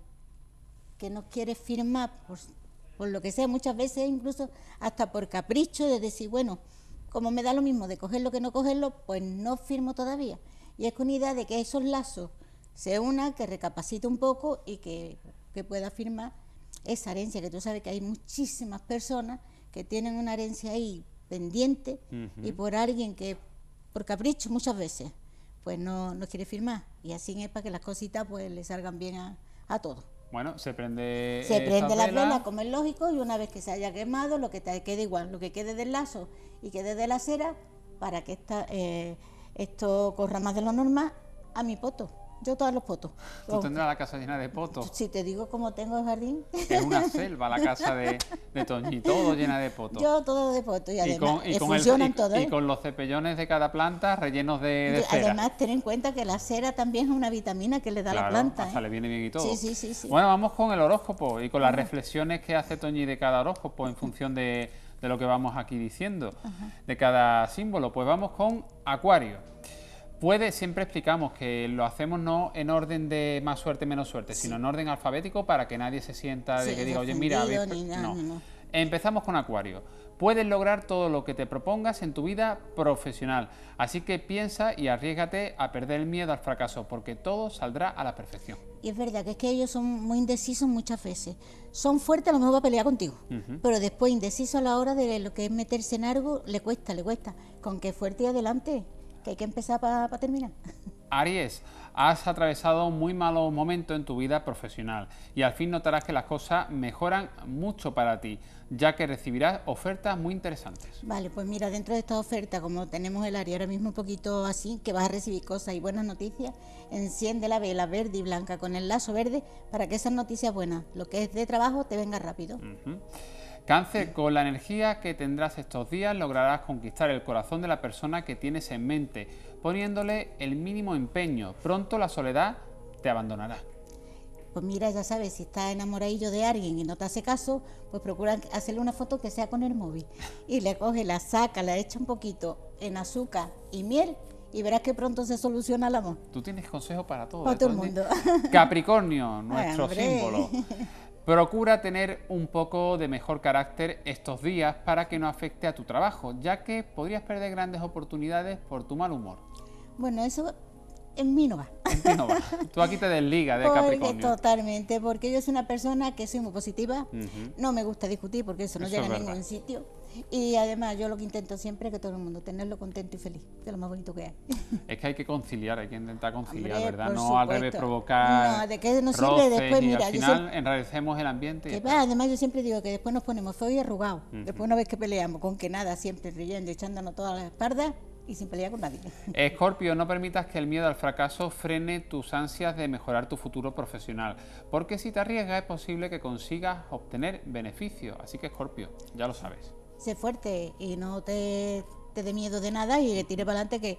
que no quiere firmar por, por lo que sea, muchas veces incluso hasta por capricho de decir, bueno, como me da lo mismo de cogerlo que no cogerlo, pues no firmo todavía, y es con idea de que esos lazos se una, que recapacite un poco y que, que pueda firmar esa herencia, que tú sabes que hay muchísimas personas que tienen una herencia ahí pendiente, uh-huh, y por alguien que, por capricho muchas veces, pues no, no quiere firmar, y así es para que las cositas pues le salgan bien a, a todos. Bueno, se prende Se prende la vela, como es lógico, y una vez que se haya quemado, lo que te quede igual, lo que quede del lazo y quede de la cera, para que esta, eh, esto corra más de lo normal, a mi poto. Yo todos los potos. Tú tendrás la casa llena de potos. Si te digo cómo tengo el jardín. Es una selva la casa de, de Toñi, todo llena de potos. Yo todo de potos, y además y con, y con funcionan el, y, todos. Y con los cepellones de cada planta rellenos de, de cera. Además, ten en cuenta que la cera también es una vitamina que le da claro, la planta. Hasta ¿eh? le viene bien y todo. Sí, sí, sí, sí. Bueno, vamos con el horóscopo y con las reflexiones que hace Toñi de cada horóscopo en función de, de lo que vamos aquí diciendo, ajá, de cada símbolo. Pues vamos con Acuario. Puede, siempre explicamos que lo hacemos no en orden de más suerte, menos suerte, sí, sino en orden alfabético para que nadie se sienta de sí, que diga, oye, mira, a ver, ni nada, no. no, no. Empezamos con Acuario. Puedes lograr todo lo que te propongas en tu vida profesional, así que piensa y arriésgate a perder el miedo al fracaso, porque todo saldrá a la perfección. Y es verdad que es que ellos son muy indecisos muchas veces. Son fuertes, a lo mejor va a pelear contigo, uh-huh, pero después indeciso a la hora de lo que es meterse en algo, le cuesta, le cuesta. Con que fuerte y adelante, que hay que empezar para pa terminar. Aries, has atravesado un muy malo momento en tu vida profesional y al fin notarás que las cosas mejoran mucho para ti, ya que recibirás ofertas muy interesantes. Vale, pues mira, dentro de esta oferta, como tenemos el Aries ahora mismo un poquito así, que vas a recibir cosas y buenas noticias, enciende la vela verde y blanca con el lazo verde para que esas noticias buenas, lo que es de trabajo, te venga rápido. Uh-huh. Cáncer, con la energía que tendrás estos días lograrás conquistar el corazón de la persona que tienes en mente, poniéndole el mínimo empeño. Pronto la soledad te abandonará. Pues mira, ya sabes, si estás enamoradillo de alguien y no te hace caso, pues procura hacerle una foto que sea con el móvil. Y le coge, la saca, la echa un poquito en azúcar y miel y verás que pronto se soluciona el amor. Tú tienes consejos para todo. Para todo el mundo. Capricornio, nuestro Ay, símbolo. Procura tener un poco de mejor carácter estos días para que no afecte a tu trabajo, ya que podrías perder grandes oportunidades por tu mal humor. Bueno, eso en mí no va. En ti no va. Tú aquí te desligas de porque, Capricornio. Totalmente, porque yo soy una persona que soy muy positiva, uh-huh, no me gusta discutir porque eso no eso llega a es ningún sitio. Y además yo lo que intento siempre es que todo el mundo tenerlo contento y feliz, que es lo más bonito que hay. Es que hay que conciliar, hay que intentar conciliar, Hombre, ¿verdad? por No supuesto. al revés provocar no, de que no sirve roces después, y mira, al yo final siempre, enrarecemos el ambiente. Que Y va, además yo siempre digo que después nos ponemos feos y arrugados, uh-huh, después una vez que peleamos, con que nada, siempre riendo, echándonos todas las espaldas y sin pelear con nadie. Escorpio, no permitas que el miedo al fracaso frene tus ansias de mejorar tu futuro profesional, porque si te arriesgas es posible que consigas obtener beneficios, así que Escorpio, ya lo sabes. Sé fuerte y no te, te dé miedo de nada y le tire para adelante, que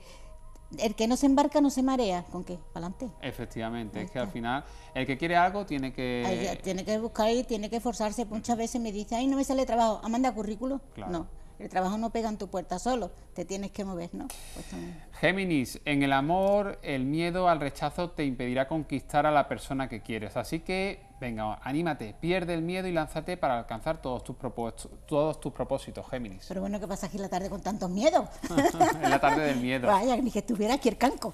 el que no se embarca no se marea. ¿Con qué? Para adelante. Efectivamente, es que al final el que quiere algo tiene que... Ay, tiene que buscar y tiene que esforzarse. Muchas veces me dice, ay, no me sale trabajo, ¿a manda currículo? Claro. No, el trabajo no pega en tu puerta solo, te tienes que mover, ¿no? Pues también. Géminis, en el amor, el miedo al rechazo te impedirá conquistar a la persona que quieres, así que Venga, anímate, pierde el miedo y lánzate para alcanzar todos tus, todos tus propósitos, Géminis. Pero bueno, ¿qué pasa aquí la tarde con tantos miedos? Es la tarde del miedo. Vaya, ni que estuviera aquí el canco.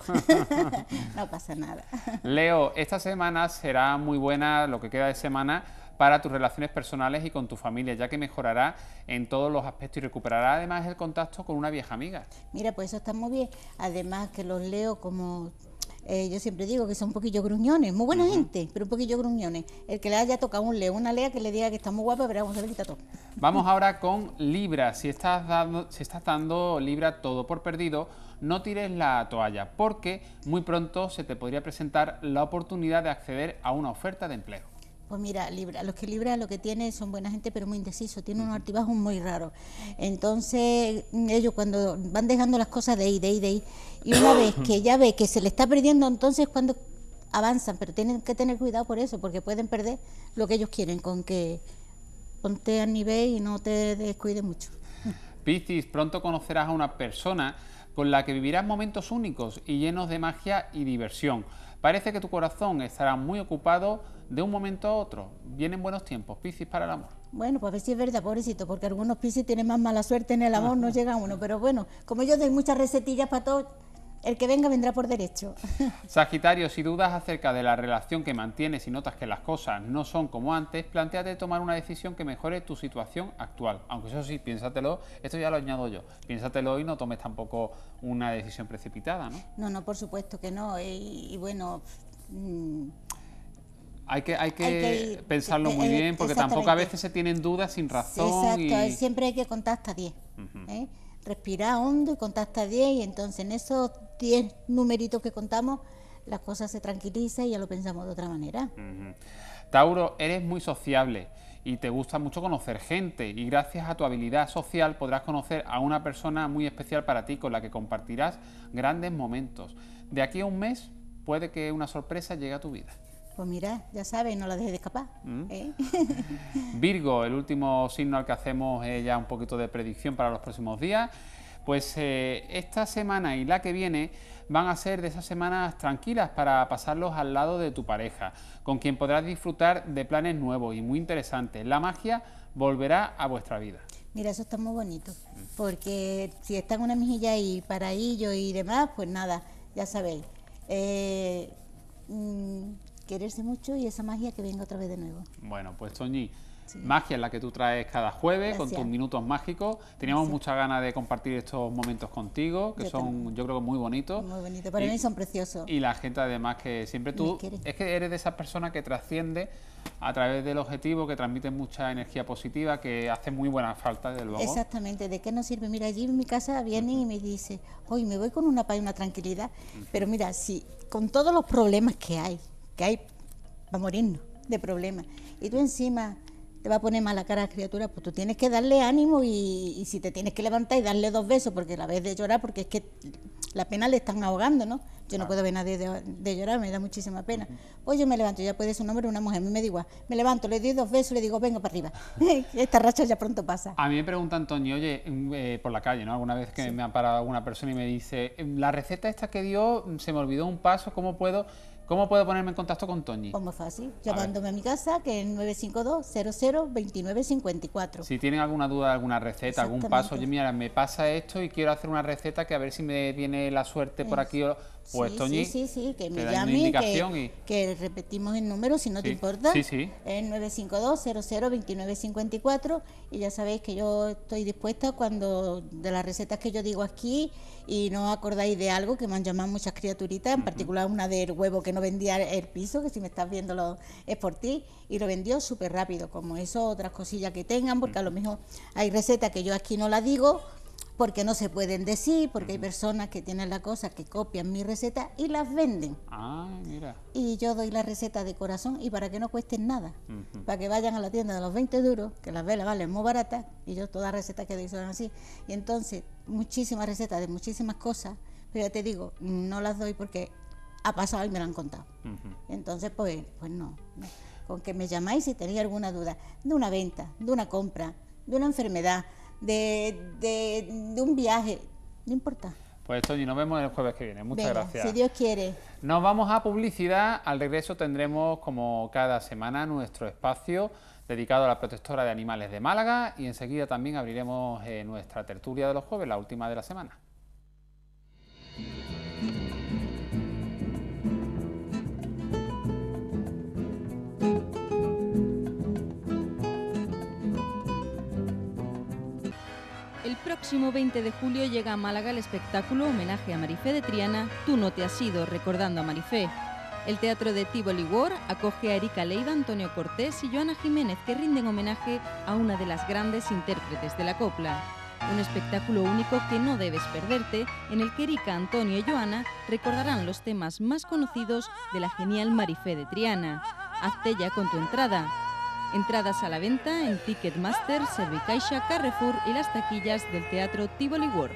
No pasa nada. Leo, esta semana será muy buena, lo que queda de semana, para tus relaciones personales y con tu familia, ya que mejorará en todos los aspectos y recuperará además el contacto con una vieja amiga. Mira, pues eso está muy bien. Además que los Leo, como eh, yo siempre digo, que son un poquillo gruñones, muy buena uh-huh. gente, pero un poquillo gruñones. El que le haya tocado un Leo, una Lea que le diga que está muy guapa, pero vamos a ver, quita todo. Vamos ahora con Libra. Si estás dando, si estás dando Libra todo por perdido, no tires la toalla, porque muy pronto se te podría presentar la oportunidad de acceder a una oferta de empleo. Pues mira, Libra, los que Libra lo que tienen son buena gente, pero muy indecisos, tienen unos altibajos muy raros. Entonces, ellos cuando van dejando las cosas de ahí, de ahí, de ahí, y una vez que ya ve que se le está perdiendo, entonces cuando avanzan, pero tienen que tener cuidado por eso, porque pueden perder lo que ellos quieren, con que ponte a nivel y no te descuides mucho. Piscis, pronto conocerás a una persona con la que vivirás momentos únicos y llenos de magia y diversión. Parece que tu corazón estará muy ocupado de un momento a otro. Vienen buenos tiempos, Piscis, para el amor. Bueno, pues a ver si es verdad, pobrecito, porque algunos Piscis tienen más mala suerte en el amor, no llega uno. Pero bueno, como yo doy muchas recetillas para todo, el que venga vendrá por derecho. Sagitario, si dudas acerca de la relación que mantienes y notas que las cosas no son como antes, plantéate tomar una decisión que mejore tu situación actual. Aunque eso sí, piénsatelo, esto ya lo añado yo, piénsatelo y no tomes tampoco una decisión precipitada, ¿no? No, no, por supuesto que no. Y, y bueno... Mmm, Hay que, hay que, hay que ir, pensarlo eh, muy bien, porque tampoco a veces se tienen dudas sin razón. Sí, exacto, y... siempre hay que contar hasta diez. Uh-huh. ¿eh? Respirar hondo y contar hasta diez, y entonces en esos diez numeritos que contamos, las cosas se tranquilizan y ya lo pensamos de otra manera. Uh-huh. Tauro, eres muy sociable y te gusta mucho conocer gente, y gracias a tu habilidad social podrás conocer a una persona muy especial para ti, con la que compartirás grandes momentos. De aquí a un mes puede que una sorpresa llegue a tu vida. Pues mira, ya sabes, no la dejes de escapar. Mm. ¿eh? Virgo, el último signo al que hacemos eh, ya un poquito de predicción para los próximos días. Pues eh, esta semana y la que viene van a ser de esas semanas tranquilas para pasarlos al lado de tu pareja, con quien podrás disfrutar de planes nuevos y muy interesantes. La magia volverá a vuestra vida. Mira, eso está muy bonito, porque si están una mejilla ahí, paraíso y demás, pues nada, ya sabéis. Eh, mmm, quererse mucho y esa magia que venga otra vez de nuevo. Bueno, pues Toñi, sí. Magia es la que tú traes cada jueves. Gracias. Con tus minutos mágicos. Teníamos Gracias. muchas ganas de compartir estos momentos contigo, que yo son también. yo creo que muy bonitos. Muy bonitos, para y, mí son preciosos. Y la gente además que siempre tú, es que eres de esas personas que trasciende a través del objetivo, que transmite mucha energía positiva, que hace muy buena falta, desde luego. Exactamente, ¿de qué nos sirve? Mira, allí en mi casa viene uh-huh. y me dice, hoy me voy con una paz y una tranquilidad, uh-huh. pero mira, si con todos los problemas que hay, que hay va a morirnos de problemas, y tú encima te va a poner mala cara a la criatura, pues tú tienes que darle ánimo, y, y si te tienes que levantar y darle dos besos, porque la vez de llorar, porque es que la pena le están ahogando, ¿no? Yo no puedo ver a nadie de, de llorar, me da muchísima pena. Pues yo me levanto, ya puede ser un hombre o una mujer, a mí me da igual. Me levanto, le doy dos besos, le digo, venga para arriba. Esta racha ya pronto pasa. A mí me pregunta Antonio, oye, eh, por la calle, ¿no? Alguna vez que sí. me ha parado alguna persona y me dice, la receta esta que dio, se me olvidó un paso, ¿cómo puedo...? ¿Cómo puedo ponerme en contacto con Toñi? Pues muy fácil, llamándome a, a mi casa, que es nueve cinco dos, cero cero, veintinueve cincuenta y cuatro. Si tienen alguna duda, alguna receta, algún paso, oye, mira, me pasa esto y quiero hacer una receta que a ver si me viene la suerte por aquí, pues sí, Toñi, sí, sí, sí, que me llame, que, y... que repetimos el número si no sí, te importa. Sí, sí. Es nueve cinco dos, cero cero, veintinueve cincuenta y cuatro, y ya sabéis que yo estoy dispuesta cuando de las recetas que yo digo aquí, y no acordáis de algo que me han llamado muchas criaturitas, en uh-huh. particular una del huevo que no vendía el piso, que si me estás viendo lo, es por ti, y lo vendió súper rápido, como eso, otras cosillas que tengan, porque uh-huh. a lo mejor hay recetas que yo aquí no las digo, porque no se pueden decir, porque hay personas que tienen la cosa, que copian mi receta y las venden. Ah, mira. Y yo doy la receta de corazón, y para que no cuesten nada, uh-huh. para que vayan a la tienda de los veinte duros, que las velas valen muy baratas, y yo todas las recetas que doy son así. Y entonces, muchísimas recetas de muchísimas cosas, pero ya te digo, no las doy porque ha pasado y me lo han contado. Uh-huh. Entonces, pues, pues no, no. Con que me llamáis si tenéis alguna duda de una venta, de una compra, de una enfermedad, De, de, de un viaje, no importa. Pues Toñi, nos vemos el jueves que viene. Muchas Venga, gracias. si Dios quiere. Nos vamos a publicidad. Al regreso tendremos, como cada semana, nuestro espacio dedicado a la protectora de animales de Málaga y enseguida también abriremos eh, nuestra tertulia de los jueves, la última de la semana. El próximo veinte de julio llega a Málaga el espectáculo homenaje a Marifé de Triana, Tú no te has ido, recordando a Marifé. El Teatro de Tivoli War acoge a Erika Leiva, Antonio Cortés y Joana Jiménez, que rinden homenaje a una de las grandes intérpretes de la copla. Un espectáculo único que no debes perderte, en el que Erika, Antonio y Joana recordarán los temas más conocidos de la genial Marifé de Triana. Hazte ya con tu entrada. Entradas a la venta en Ticketmaster, Servicaixa, Carrefour y las taquillas del Teatro Tivoli War.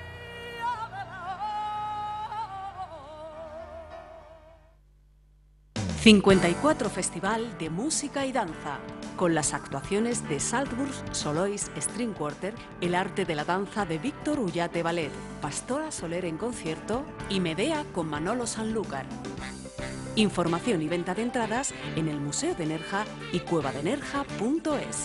cincuenta y cuatro Festival de Música y Danza, con las actuaciones de Salzburg Solois String Quarter, el arte de la danza de Víctor Ullate Ballet, Pastora Soler en concierto y Medea con Manolo Sanlúcar. Información y venta de entradas en el Museo de Nerja y cueva de nerja punto es.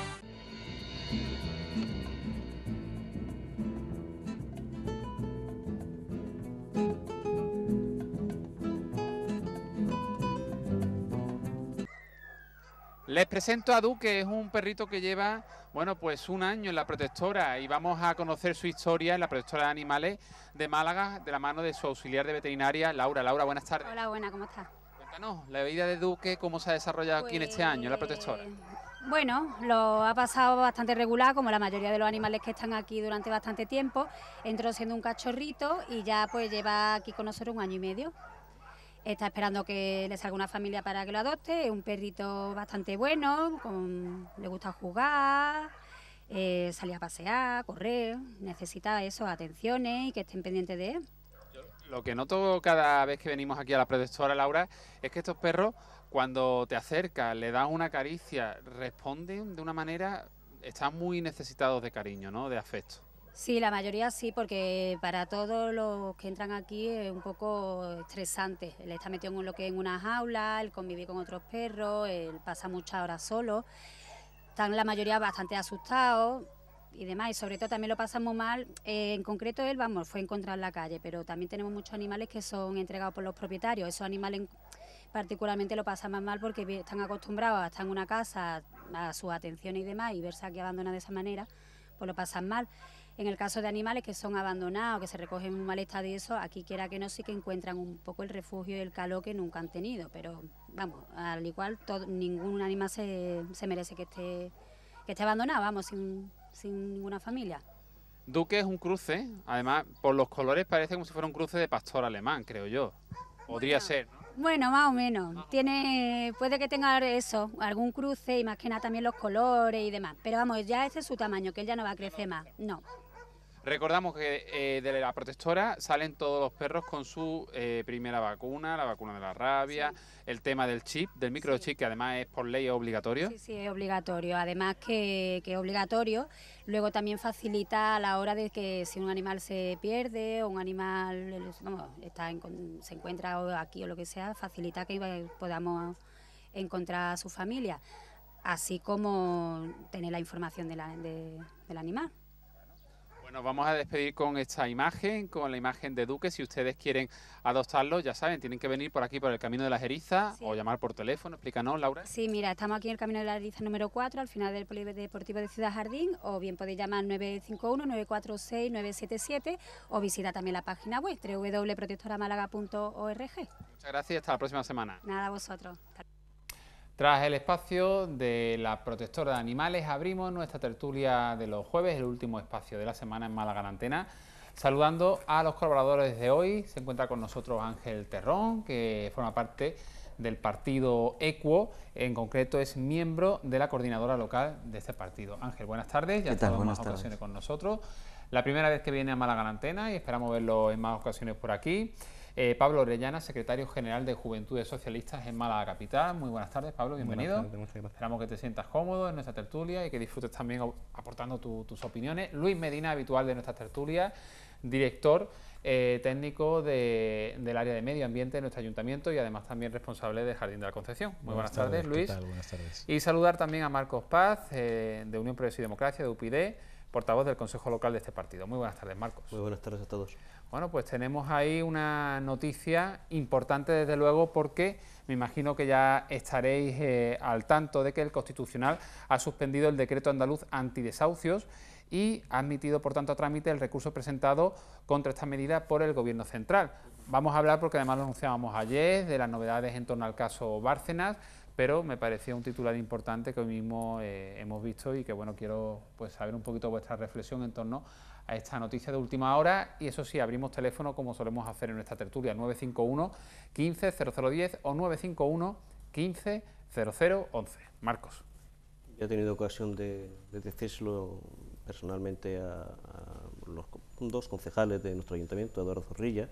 Les presento a Du, que es un perrito que lleva, bueno, pues un año en la protectora y vamos a conocer su historia en la protectora de animales de Málaga de la mano de su auxiliar de veterinaria, Laura. Laura, buenas tardes. Hola, buena, ¿cómo estás? Cuéntanos, la vida de Duque, ¿cómo se ha desarrollado pues, aquí en este año en la protectora? Bueno, lo ha pasado bastante regular, como la mayoría de los animales que están aquí durante bastante tiempo. Entró siendo un cachorrito y ya pues lleva aquí con nosotros un año y medio. Está esperando que le salga una familia para que lo adopte. Es un perrito bastante bueno, con, le gusta jugar, eh, salir a pasear, correr. Necesita eso, atenciones y que estén pendientes de él. Yo, lo que noto cada vez que venimos aquí a la protectora, Laura, es que estos perros, cuando te acercas, le das una caricia, responden de una manera, están muy necesitados de cariño, ¿no? De afecto. Sí, la mayoría sí, porque para todos los que entran aquí es un poco estresante. Él está metido en lo que es en una jaula, él convive con otros perros, él pasa muchas horas solo. Están la mayoría bastante asustados y demás, y sobre todo también lo pasan muy mal. Eh, en concreto él, vamos, fue encontrado en la calle, pero también tenemos muchos animales que son entregados por los propietarios. Esos animales particularmente lo pasan más mal porque están acostumbrados a estar en una casa, a su atención y demás, y verse aquí abandonados de esa manera, pues lo pasan mal. En el caso de animales que son abandonados, que se recogen en un mal estado y eso, aquí quiera que no, sí que encuentran un poco el refugio y el calor que nunca han tenido, pero vamos, al igual todo, ningún animal se, se merece que esté, que esté abandonado, vamos, sin, sin ninguna familia. Duque es un cruce, además por los colores parece como si fuera un cruce de pastor alemán, creo yo, podría bueno, ser, ¿no? Bueno, más o menos, tiene, puede que tenga eso, algún cruce y más que nada también los colores y demás, pero vamos, ya ese es su tamaño, que él ya no va a crecer más, no. Recordamos que eh, de la protectora salen todos los perros con su eh, primera vacuna, la vacuna de la rabia, sí. El tema del chip, del microchip, sí. Que además es por ley obligatorio. Sí, sí, es obligatorio, además que, que es obligatorio. Luego también facilita a la hora de que si un animal se pierde o un animal vamos, está en, se encuentra aquí o lo que sea, facilita que podamos encontrar a su familia, así como tener la información de la, de, del animal. Nos vamos a despedir con esta imagen, con la imagen de Duque. Si ustedes quieren adoptarlo, ya saben, tienen que venir por aquí, por el Camino de las Erizas, sí. O llamar por teléfono. Explícanos, Laura. Sí, mira, estamos aquí en el Camino de las Erizas número cuatro, al final del Polideportivo de Ciudad Jardín, o bien podéis llamar nueve cinco uno, nueve cuatro seis, nueve siete siete, o visita también la página web, doble u doble u doble punto protectora málaga punto org. Muchas gracias y hasta la próxima semana. Nada, a vosotros. Tras el espacio de la protectora de animales, abrimos nuestra tertulia de los jueves, el último espacio de la semana en Málaga en Antena. Saludando a los colaboradores de hoy, se encuentra con nosotros Ángel Terrón, que forma parte del partido Equo, en concreto es miembro de la coordinadora local de este partido. Ángel, buenas tardes, ya ha estado en más ocasiones con nosotros. La primera vez que viene a Málaga en Antena y esperamos verlo en más ocasiones por aquí. Eh, Pablo Orellana, secretario general de Juventudes Socialistas en Málaga Capital. Muy buenas tardes, Pablo, bienvenido. Buenas tardes, muchas gracias. Esperamos que te sientas cómodo en nuestra tertulia y que disfrutes también aportando tu, tus opiniones. Luis Medina, habitual de nuestra tertulia, director eh, técnico de, del área de medio ambiente de nuestro ayuntamiento y además también responsable del Jardín de la Concepción. Muy buenas, buenas tardes, tardes, Luis. ¿Qué tal? Buenas tardes. Y saludar también a Marcos Paz, eh, de Unión Progreso y Democracia, de U P y D, portavoz del Consejo Local de este partido. Muy buenas tardes, Marcos. Muy buenas tardes a todos. Bueno, pues tenemos ahí una noticia importante, desde luego, porque me imagino que ya estaréis eh, al tanto de que el Constitucional ha suspendido el decreto andaluz antidesahucios y ha admitido, por tanto, a trámite el recurso presentado contra esta medida por el Gobierno central. Vamos a hablar, porque además lo anunciábamos ayer, de las novedades en torno al caso Bárcenas, pero me parecía un titular importante que hoy mismo eh, hemos visto y que, bueno, quiero pues saber un poquito vuestra reflexión en torno a esta noticia de última hora. Y eso sí, abrimos teléfono como solemos hacer en nuestra tertulia, nueve cinco uno, quince, cero cero diez o nueve cinco uno, quince, cero cero once. Marcos. Yo he tenido ocasión de, de decírselo personalmente a, a los dos concejales de nuestro ayuntamiento, a Eduardo Zorrilla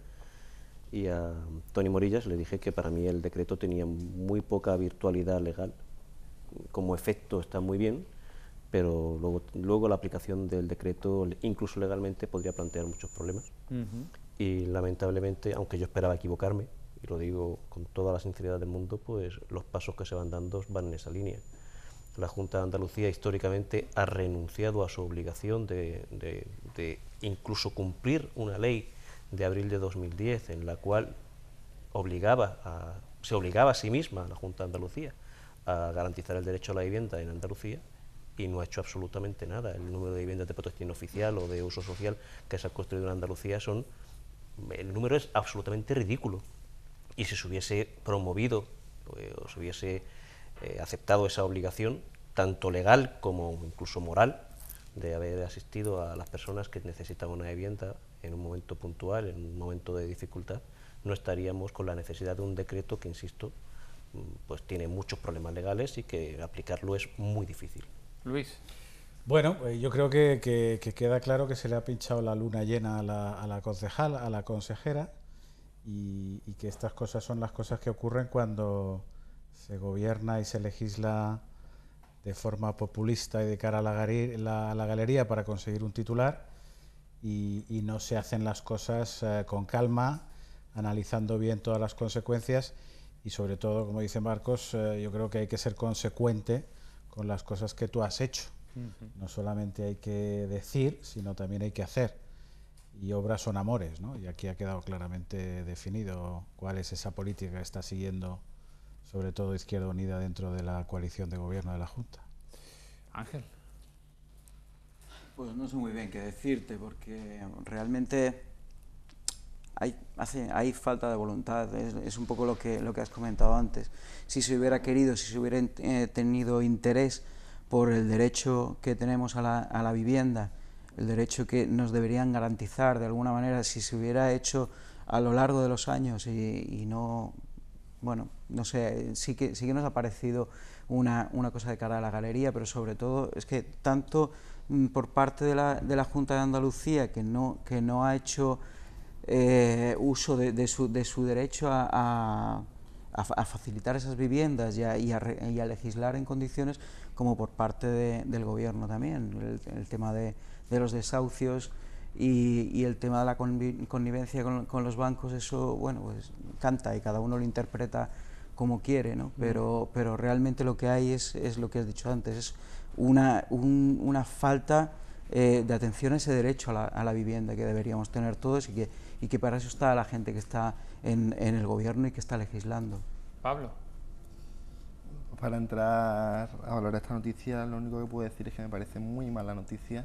y a Toni Morillas. Le dije que para mí el decreto tenía muy poca virtualidad legal. Como efecto está muy bien, pero luego, luego la aplicación del decreto, incluso legalmente, podría plantear muchos problemas. Uh-huh. Y lamentablemente, aunque yo esperaba equivocarme, y lo digo con toda la sinceridad del mundo, pues los pasos que se van dando van en esa línea. La Junta de Andalucía históricamente ha renunciado a su obligación de, de, de incluso cumplir una ley de abril de dos mil diez en la cual obligaba a, se obligaba a sí misma, la Junta de Andalucía, a garantizar el derecho a la vivienda en Andalucía, y no ha hecho absolutamente nada. El número de viviendas de protección oficial o de uso social que se ha construido en Andalucía son, el número es absolutamente ridículo, y si se hubiese promovido eh, o se hubiese eh, aceptado esa obligación, tanto legal como incluso moral, de haber asistido a las personas que necesitan una vivienda en un momento puntual, en un momento de dificultad, no estaríamos con la necesidad de un decreto que, insisto, pues tiene muchos problemas legales y que aplicarlo es muy difícil. Luis. Bueno, eh, yo creo que, que, que queda claro que se le ha pinchado la luna llena a la, a la concejal, a la consejera, y, y que estas cosas son las cosas que ocurren cuando se gobierna y se legisla de forma populista y de cara a la, la, a la galería para conseguir un titular, y, y no se hacen las cosas eh, con calma, analizando bien todas las consecuencias y, sobre todo, como dice Marcos, eh, yo creo que hay que ser consecuente con las cosas que tú has hecho. Uh-huh. No solamente hay que decir, sino también hay que hacer. Y obras son amores, ¿no? Y aquí ha quedado claramente definido cuál es esa política que está siguiendo, sobre todo Izquierda Unida, dentro de la coalición de gobierno de la Junta. Ángel. Pues no sé muy bien qué decirte, porque realmente hay, hace, hay falta de voluntad. Es, es un poco lo que, lo que has comentado antes. Si se hubiera querido, si se hubiera eh, tenido interés por el derecho que tenemos a la, a la vivienda, el derecho que nos deberían garantizar de alguna manera, si se hubiera hecho a lo largo de los años y, y no, bueno, no sé, sí que, sí que nos ha parecido una, una cosa de cara a la galería, pero sobre todo es que tanto mm, por parte de la, de la Junta de Andalucía, que no, que no ha hecho eh, uso de, de, su, de su derecho a, a, a facilitar esas viviendas y a, y, a, y a legislar en condiciones, como por parte de, del gobierno también, el, el tema de, de los desahucios y, y el tema de la connivencia con, con los bancos. Eso, bueno, pues canta y cada uno lo interpreta como quiere, ¿no? Pero, pero realmente lo que hay es, es lo que has dicho antes, es una, un, una falta eh, de atención a ese derecho a la, a la vivienda que deberíamos tener todos, y que, y que para eso está la gente que está en, en el gobierno y que está legislando. Pablo. Para entrar a valorar esta noticia, lo único que puedo decir es que me parece muy mala noticia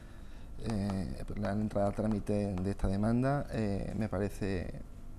eh, la entrada al trámite de esta demanda. Eh, me parece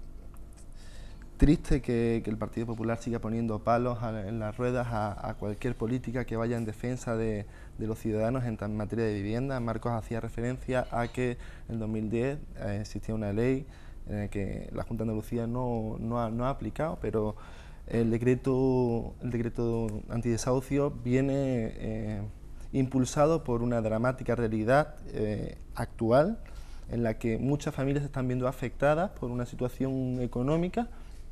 triste que, que el Partido Popular siga poniendo palos a, en las ruedas a, a cualquier política que vaya en defensa de, de los ciudadanos en, en materia de vivienda. Marcos hacía referencia a que en dos mil diez eh, existía una ley en la que la Junta de Andalucía no, no, ha, no ha aplicado, pero el decreto, el decreto antidesahucio viene eh, impulsado por una dramática realidad eh, actual, en la que muchas familias se están viendo afectadas por una situación económica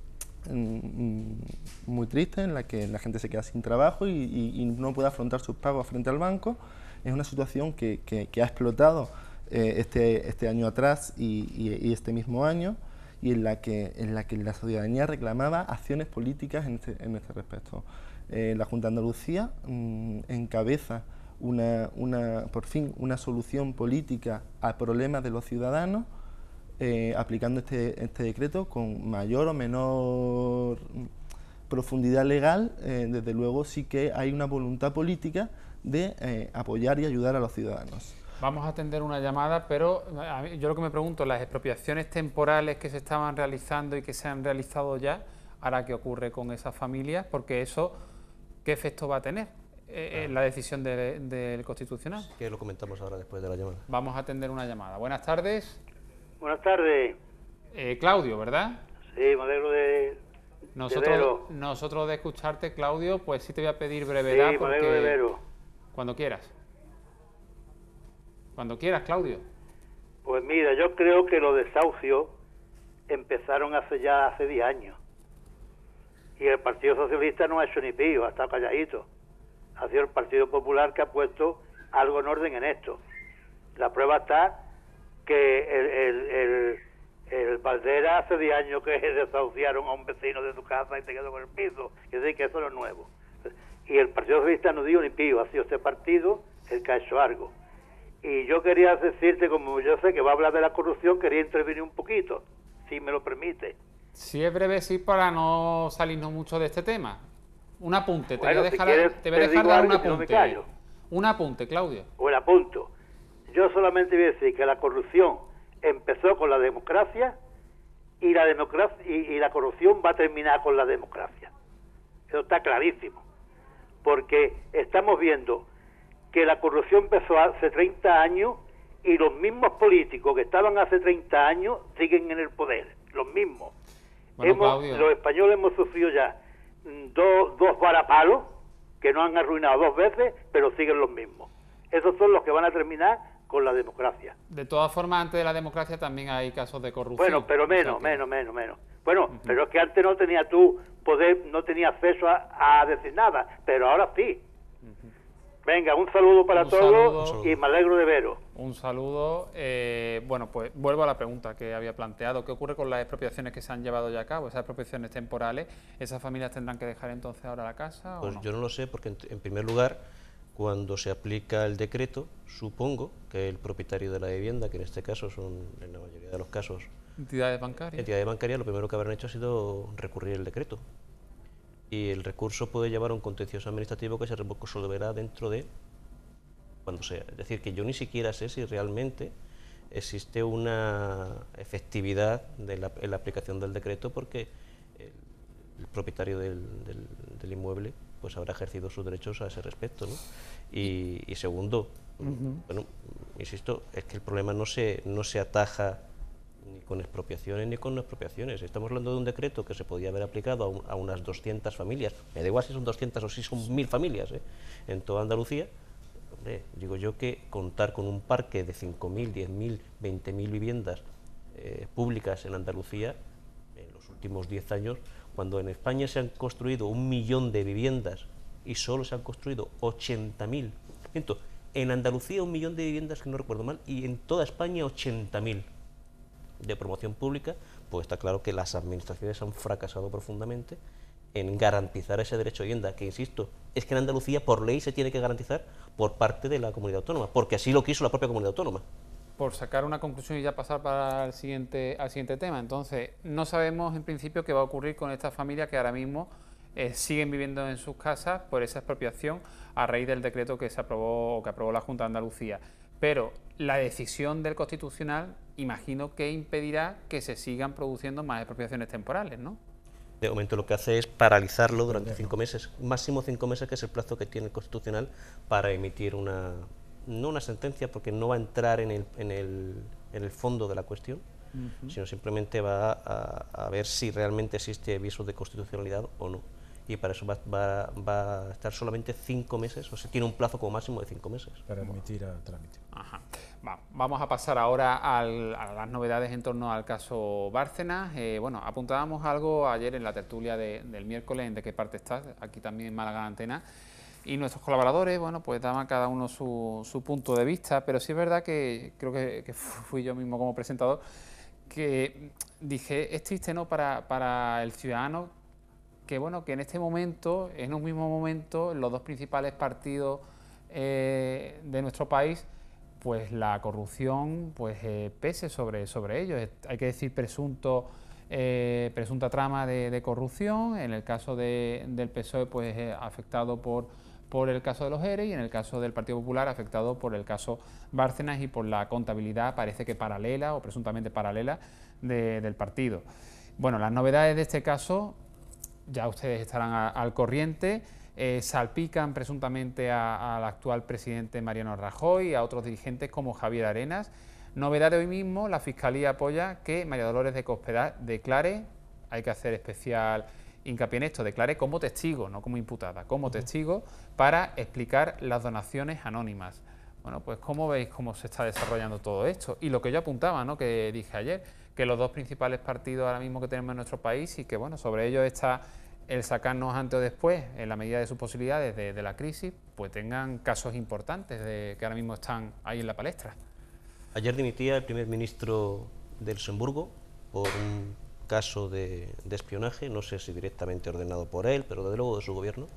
muy triste, en la que la gente se queda sin trabajo y, y, y no puede afrontar sus pagos frente al banco. Es una situación que, que, que ha explotado eh, este, este año atrás y, y, y este mismo año, y en la que, en la, que la ciudadanía reclamaba acciones políticas en este, en este respecto. Eh, la Junta de Andalucía mmm, encabeza una, una, por fin una solución política a problemas de los ciudadanos, eh, aplicando este, este decreto con mayor o menor profundidad legal. Eh, desde luego sí que hay una voluntad política de eh, apoyar y ayudar a los ciudadanos. Vamos a atender una llamada, pero a mí, yo lo que me pregunto, las expropiaciones temporales que se estaban realizando y que se han realizado ya, ¿ahora qué ocurre con esas familias? Porque eso, ¿qué efecto va a tener eh, en la decisión del de, de Constitucional? Que lo comentamos ahora después de la llamada. Vamos a atender una llamada. Buenas tardes. Buenas tardes. Eh, Claudio, ¿verdad? Sí, me alegro de... Nosotros, de nosotros de escucharte, Claudio, pues sí te voy a pedir brevedad. Sí, porque... de Vero. Cuando quieras. Cuando quieras, Claudio. Pues mira, yo creo que los desahucios empezaron hace ya hace diez años. Y el Partido Socialista no ha hecho ni pío, ha estado calladito. Ha sido el Partido Popular que ha puesto algo en orden en esto. La prueba está que el, el, el, el Valdera hace diez años que desahuciaron a un vecino de tu casa y te quedó con el piso. Es decir, que eso no es nuevo. Y el Partido Socialista no dio ni pío, ha sido este partido el que ha hecho algo. Y yo quería decirte, como yo sé que va a hablar de la corrupción, quería intervenir un poquito, si me lo permite. Si es breve, sí, para no salirnos mucho de este tema. Un apunte, bueno, te voy a dejar, si quieres, te voy a dejar te dar un algo, apunte. Si no un apunte, Claudio. O el apunto. Yo solamente voy a decir que la corrupción empezó con la democracia y la democracia y, y la corrupción va a terminar con la democracia. Eso está clarísimo. Porque estamos viendo que la corrupción empezó hace treinta años y los mismos políticos que estaban hace treinta años siguen en el poder, los mismos. Bueno, hemos, los españoles hemos sufrido ya dos, dos varapalos que nos han arruinado dos veces, pero siguen los mismos. Esos son los que van a terminar con la democracia. De todas formas, antes de la democracia también hay casos de corrupción. Bueno, pero menos, o sea que... menos, menos, menos. Bueno, uh-huh. Pero es que antes no tenía tú poder, no tenía acceso a, a decir nada, pero ahora sí. Uh-huh. Venga, un saludo para un todos saludo. Y me alegro de veros. Un saludo. Eh, bueno, pues vuelvo a la pregunta que había planteado. ¿Qué ocurre con las expropiaciones que se han llevado ya a cabo? Esas expropiaciones temporales, ¿esas familias tendrán que dejar entonces ahora la casa? Pues ¿o no? Yo no lo sé, porque en, en primer lugar, cuando se aplica el decreto, supongo que el propietario de la vivienda, que en este caso son, en la mayoría de los casos, entidades bancarias, entidades bancarias, lo primero que habrán hecho ha sido recurrir el decreto. Y el recurso puede llevar a un contencioso administrativo que se resolverá dentro de cuando sea. Es decir, que yo ni siquiera sé si realmente existe una efectividad de la, en la aplicación del decreto, porque el, el propietario del, del, del inmueble pues habrá ejercido sus derechos a ese respecto, ¿no? Y, y segundo, uh-huh. bueno, insisto, es que el problema no se, no se ataja ni con expropiaciones ni con no expropiaciones. Estamos hablando de un decreto que se podía haber aplicado a, un, a unas doscientas familias, me da igual si son doscientas o si son mil familias, ¿eh? En toda Andalucía. Hombre, digo yo que contar con un parque de cinco mil, diez mil, veinte mil viviendas eh, públicas en Andalucía en los últimos diez años, cuando en España se han construido un millón de viviendas y solo se han construido ochenta mil, en Andalucía un millón de viviendas, que no recuerdo mal, y en toda España ochenta mil de promoción pública, pues está claro que las administraciones han fracasado profundamente en garantizar ese derecho a vivienda, que insisto, es que en Andalucía por ley se tiene que garantizar por parte de la comunidad autónoma, porque así lo quiso la propia comunidad autónoma. Por sacar una conclusión y ya pasar para el siguiente, al siguiente tema, entonces, no sabemos en principio qué va a ocurrir con estas familias que ahora mismo eh, siguen viviendo en sus casas por esa expropiación a raíz del decreto que se aprobó, que aprobó la Junta de Andalucía. Pero la decisión del Constitucional imagino que impedirá que se sigan produciendo más expropiaciones temporales, ¿no? De momento lo que hace es paralizarlo durante cinco meses, máximo cinco meses, que es el plazo que tiene el Constitucional para emitir una, no una sentencia, porque no va a entrar en el, en el, en el fondo de la cuestión, uh-huh. sino simplemente va a, a ver si realmente existe aviso de constitucionalidad o no. Y para eso va, va, va a estar solamente cinco meses, o sea, tiene un plazo como máximo de cinco meses. Para admitir a trámite. Ajá. Va, vamos a pasar ahora al, a las novedades en torno al caso Bárcenas. Eh, bueno, apuntábamos algo ayer en la tertulia de, del miércoles, en De qué parte estás, aquí también en Málaga Antena, y nuestros colaboradores, bueno, pues daban cada uno su, su punto de vista, pero sí es verdad que creo que, que fui yo mismo como presentador, que dije, es triste, ¿no?, para, para el ciudadano, que bueno, que en este momento, en un mismo momento, los dos principales partidos eh, de nuestro país, pues la corrupción pues eh, pese sobre, sobre ellos. Hay que decir presunto, eh, presunta trama de, de corrupción, en el caso de, del P S O E pues eh, afectado por, por el caso de los ERE, y en el caso del Partido Popular afectado por el caso Bárcenas y por la contabilidad, parece que paralela o presuntamente paralela de, del partido. Bueno, las novedades de este caso, ya ustedes estarán a, al corriente. Eh, salpican presuntamente a, al actual presidente Mariano Rajoy y a otros dirigentes como Javier Arenas. Novedad de hoy mismo, la Fiscalía apoya que María Dolores de Cospedal declare, hay que hacer especial hincapié en esto, declare como testigo, no como imputada, como testigo, para explicar las donaciones anónimas. Bueno, pues ¿cómo veis cómo se está desarrollando todo esto? Y lo que yo apuntaba, ¿no?, que dije ayer, que los dos principales partidos ahora mismo que tenemos en nuestro país, y que bueno, sobre ellos está el sacarnos antes o después, en la medida de sus posibilidades, de, de la crisis, pues tengan casos importantes de, que ahora mismo están ahí en la palestra. Ayer dimitía el primer ministro de Luxemburgo por un caso de, de espionaje, no sé si directamente ordenado por él, pero desde luego de su gobierno.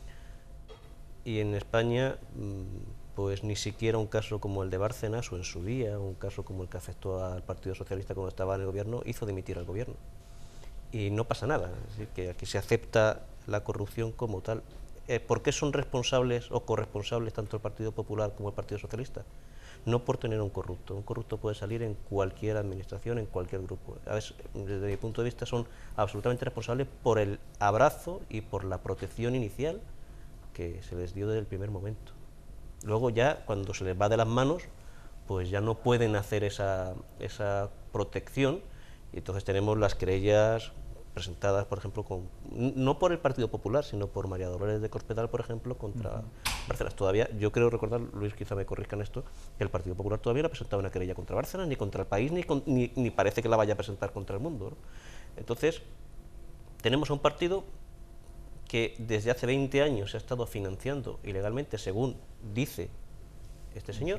Y en España, pues ni siquiera un caso como el de Bárcenas, o en su día, un caso como el que afectó al Partido Socialista cuando estaba en el gobierno, hizo dimitir al gobierno. Y no pasa nada, es decir, que aquí se acepta la corrupción como tal. Eh, ¿Por qué son responsables o corresponsables tanto el Partido Popular como el Partido Socialista? No por tener un corrupto. Un corrupto puede salir en cualquier administración, en cualquier grupo. A veces, desde mi punto de vista, son absolutamente responsables por el abrazo y por la protección inicial que se les dio desde el primer momento. Luego ya, cuando se les va de las manos, pues ya no pueden hacer esa, esa protección, y entonces tenemos las querellas presentadas, por ejemplo, con, no por el Partido Popular, sino por María Dolores de Cospedal, por ejemplo, contra uh-huh. Bárcenas. Todavía, yo creo recordar, Luis, quizá me corrija en esto, que el Partido Popular todavía no ha presentado una querella contra Bárcenas, ni contra el país, ni, con, ni, ni parece que la vaya a presentar contra el mundo, ¿no? Entonces, tenemos a un partido que desde hace veinte años se ha estado financiando ilegalmente, según dice este señor,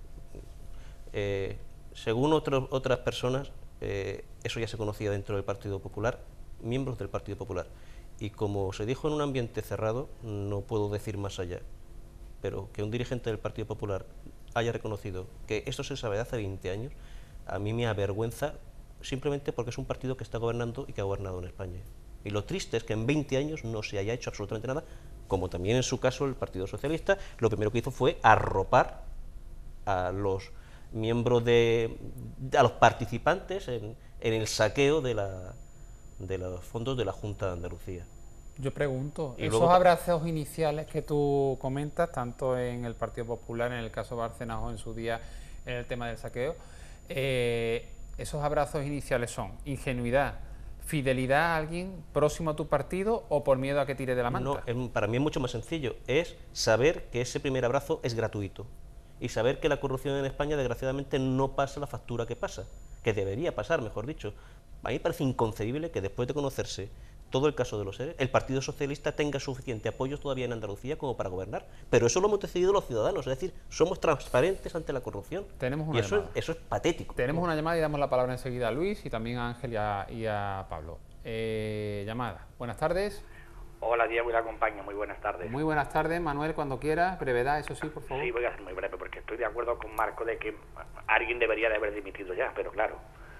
eh, según otro, otras personas, eh, eso ya se conocía dentro del Partido Popular, miembros del Partido Popular, y como se dijo en un ambiente cerrado, no puedo decir más allá, pero que un dirigente del Partido Popular haya reconocido que esto se sabe de hace veinte años, a mí me avergüenza, simplemente porque es un partido que está gobernando y que ha gobernado en España. Y lo triste es que en veinte años no se haya hecho absolutamente nada, como también en su caso el Partido Socialista, lo primero que hizo fue arropar a los miembros de, a los participantes en, en el saqueo de, la, de los fondos de la Junta de Andalucía. Yo pregunto, y esos luego, abrazos iniciales que tú comentas, tanto en el Partido Popular, en el caso Bárcenas o en su día en el tema del saqueo, eh, esos abrazos iniciales son ingenuidad, fidelidad a alguien próximo a tu partido o por miedo a que tire de la manta. No, para mí es mucho más sencillo, es saber que ese primer abrazo es gratuito y saber que la corrupción en España desgraciadamente no pasa la factura que pasa, que debería pasar, mejor dicho. A mí me parece inconcebible que después de conocerse todo el caso de los ERE, el Partido Socialista tenga suficiente apoyo todavía en Andalucía como para gobernar, pero eso lo hemos decidido los ciudadanos, es decir, somos transparentes ante la corrupción. Tenemos una y eso es, llamada. eso es patético. Tenemos ¿no? una llamada y damos la palabra enseguida a Luis y también a Ángel y a, y a Pablo. Eh, llamada. Buenas tardes. Hola Diego y la compañía, muy buenas tardes. Muy buenas tardes, Manuel, cuando quieras, brevedad, eso sí, por favor. Sí, voy a ser muy breve porque estoy de acuerdo con Marco de que alguien debería de haber dimitido ya, pero claro,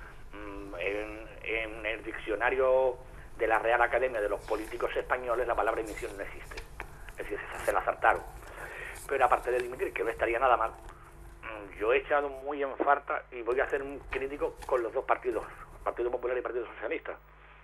en, en el diccionario de la Real Academia de los Políticos Españoles la palabra dimisión no existe, es decir, se, se la saltaron. Pero aparte de dimitir, que no estaría nada mal, yo he echado muy en falta y voy a ser un crítico con los dos partidos, Partido Popular y Partido Socialista.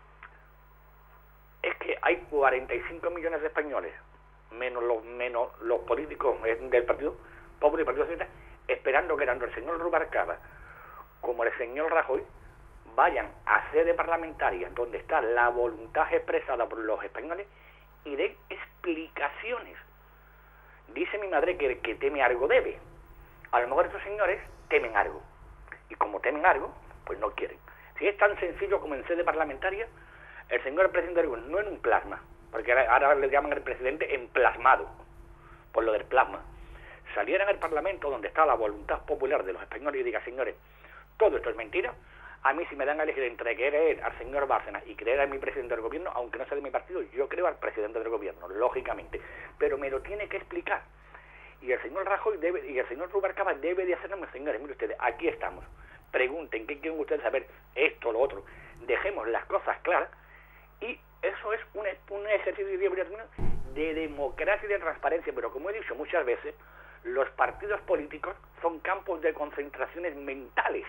Es que hay cuarenta y cinco millones de españoles, menos los menos los políticos del Partido Popular y Partido Socialista, esperando que tanto el señor Rubalcaba como el señor Rajoy vayan a sede parlamentaria donde está la voluntad expresada por los españoles y den explicaciones. Dice mi madre que el que teme algo debe. A lo mejor estos señores temen algo. Y como temen algo, pues no quieren. Si es tan sencillo como en sede parlamentaria, el señor presidente no en un plasma, porque ahora le llaman al presidente emplasmado. por lo del plasma, saliera en el Parlamento, donde está la voluntad popular de los españoles, y diga, señores, todo esto es mentira, a mí si me dan a elegir entre creer al señor Bárcenas y creer a mi presidente del gobierno, aunque no sea de mi partido, yo creo al presidente del gobierno, lógicamente, pero me lo tiene que explicar. Y el señor Rajoy debe, y el señor Rubalcaba debe de hacernos, señores, mire ustedes, aquí estamos, pregunten qué quieren ustedes saber, esto, lo otro, dejemos las cosas claras, y eso es un, un ejercicio de democracia y de transparencia, pero como he dicho muchas veces, los partidos políticos son campos de concentraciones mentales,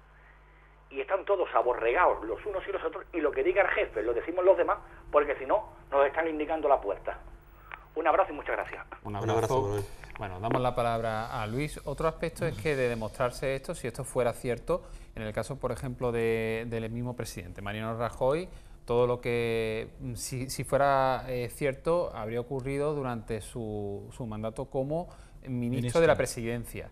y están todos aborregados los unos y los otros, y lo que diga el jefe lo decimos los demás, porque si no, nos están indicando la puerta. Un abrazo y muchas gracias. Un abrazo. Un abrazo. Bueno, damos la palabra a Luis. Otro aspecto es que de demostrarse esto, si esto fuera cierto, en el caso, por ejemplo, de, del mismo presidente, Mariano Rajoy, todo lo que, si, si fuera eh, cierto, habría ocurrido durante su, su mandato como ministro, ministro de la Presidencia.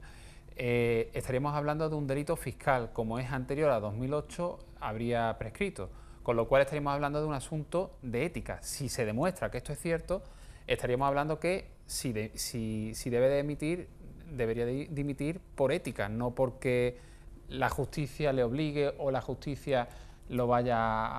Eh, estaríamos hablando de un delito fiscal, como es anterior a dos mil ocho, habría prescrito, con lo cual estaríamos hablando de un asunto de ética. Si se demuestra que esto es cierto, estaríamos hablando que si, de, si, si debe de emitir, debería de dimitir por ética, no porque la justicia le obligue o la justicia lo vaya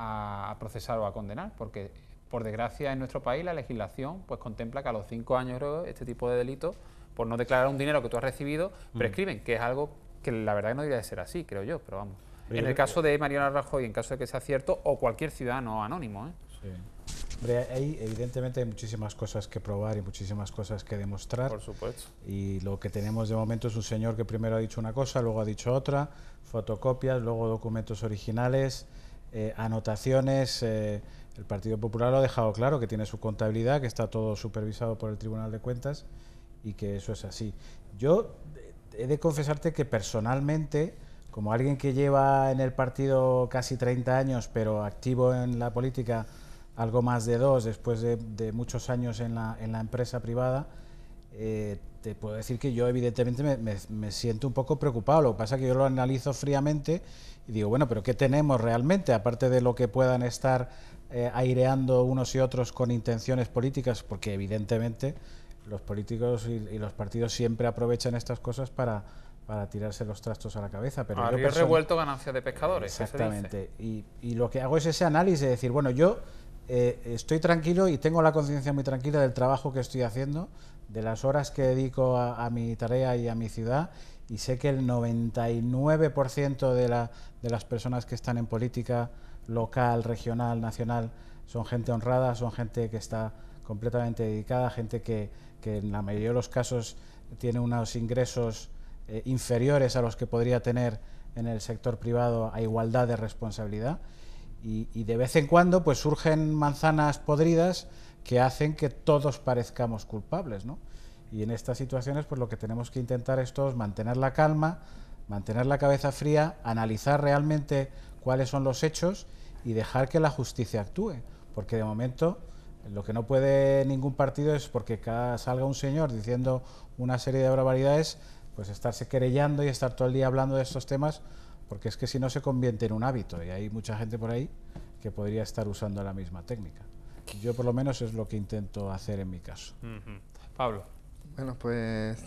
a, a procesar o a condenar, porque por desgracia en nuestro país la legislación pues contempla que a los cinco años este tipo de delitos, por no declarar un dinero que tú has recibido, prescriben, mm. que es algo que la verdad no debería de ser así, creo yo, pero vamos. Pero en el caso de Mariano Rajoy, en caso de que sea cierto, o cualquier ciudadano anónimo, ¿eh? Sí. Hombre, hay, evidentemente hay muchísimas cosas que probar y muchísimas cosas que demostrar. Por supuesto. Y lo que tenemos de momento es un señor que primero ha dicho una cosa, luego ha dicho otra, fotocopias, luego documentos originales, eh, anotaciones. Eh, el Partido Popular lo ha dejado claro, que tiene su contabilidad, que está todo supervisado por el Tribunal de Cuentas y que eso es así. Yo he de confesarte que personalmente, como alguien que lleva en el partido casi treinta años, pero activo en la política algo más de dos, después de, de muchos años en la, en la empresa privada, eh, te puedo decir que yo evidentemente me, me, me siento un poco preocupado. Lo que pasa es que yo lo analizo fríamente y digo, bueno, pero ¿qué tenemos realmente? Aparte de lo que puedan estar eh, aireando unos y otros con intenciones políticas, porque evidentemente los políticos y, y los partidos siempre aprovechan estas cosas para, para tirarse los trastos a la cabeza. Pero a yo río revuelto, ganancia de pescadores. Exactamente. Y, y lo que hago es ese análisis de decir, bueno, yo eh, estoy tranquilo y tengo la conciencia muy tranquila del trabajo que estoy haciendo, de las horas que dedico a, a mi tarea y a mi ciudad, y sé que el noventa y nueve por ciento de, la, de las personas que están en política local, regional, nacional, son gente honrada, son gente que está completamente dedicada, gente que, que en la mayoría de los casos tiene unos ingresos eh, inferiores a los que podría tener en el sector privado a igualdad de responsabilidad, y, y de vez en cuando pues surgen manzanas podridas que hacen que todos parezcamos culpables, ¿no? Y en estas situaciones pues lo que tenemos que intentar es todos mantener la calma, mantener la cabeza fría, analizar realmente cuáles son los hechos y dejar que la justicia actúe, porque de momento lo que no puede ningún partido es, porque cada salga un señor diciendo una serie de barbaridades, pues estarse querellando y estar todo el día hablando de estos temas, porque es que si no se convierte en un hábito, y hay mucha gente por ahí que podría estar usando la misma técnica. Yo por lo menos es lo que intento hacer en mi caso. Uh-huh. Pablo. Bueno, pues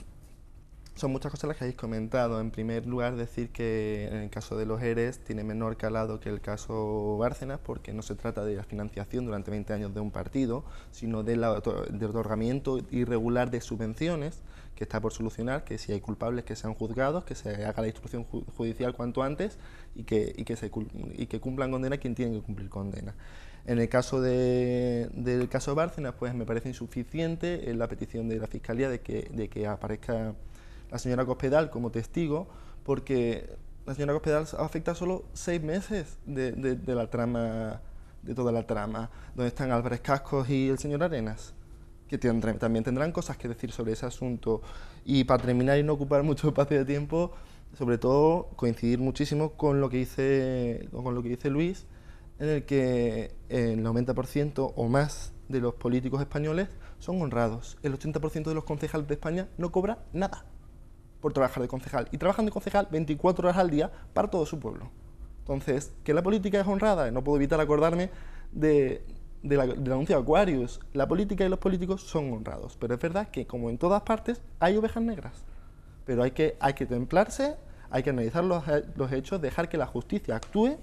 son muchas cosas las que habéis comentado. En primer lugar, decir que en el caso de los ERES tiene menor calado que el caso Bárcenas, porque no se trata de la financiación durante veinte años de un partido, sino del de otorgamiento irregular de subvenciones, que está por solucionar, que si hay culpables que sean juzgados, que se haga la instrucción ju judicial cuanto antes y que, y que, se, y que cumplan condena quien tiene que cumplir condena. En el caso de, del caso Bárcenas, pues me parece insuficiente en la petición de la Fiscalía de que, de que aparezca la señora Cospedal como testigo, porque la señora Cospedal afecta solo seis meses de, de, de la trama, de toda la trama, donde están Álvarez Cascos y el señor Arenas, que tendrán, también tendrán cosas que decir sobre ese asunto. Y para terminar y no ocupar mucho espacio de tiempo, sobre todo coincidir muchísimo con lo que dice, con lo que dice Luis, en el que el noventa por ciento o más de los políticos españoles son honrados. El ochenta por ciento de los concejales de España no cobra nada por trabajar de concejal, y trabajan de concejal veinticuatro horas al día para todo su pueblo. Entonces, ¿que la política es honrada? No puedo evitar acordarme de, de la, del anuncio de Aquarius. La política y los políticos son honrados, pero es verdad que, como en todas partes, hay ovejas negras. Pero hay que, hay que templarse, hay que analizar los, los hechos, dejar que la justicia actúe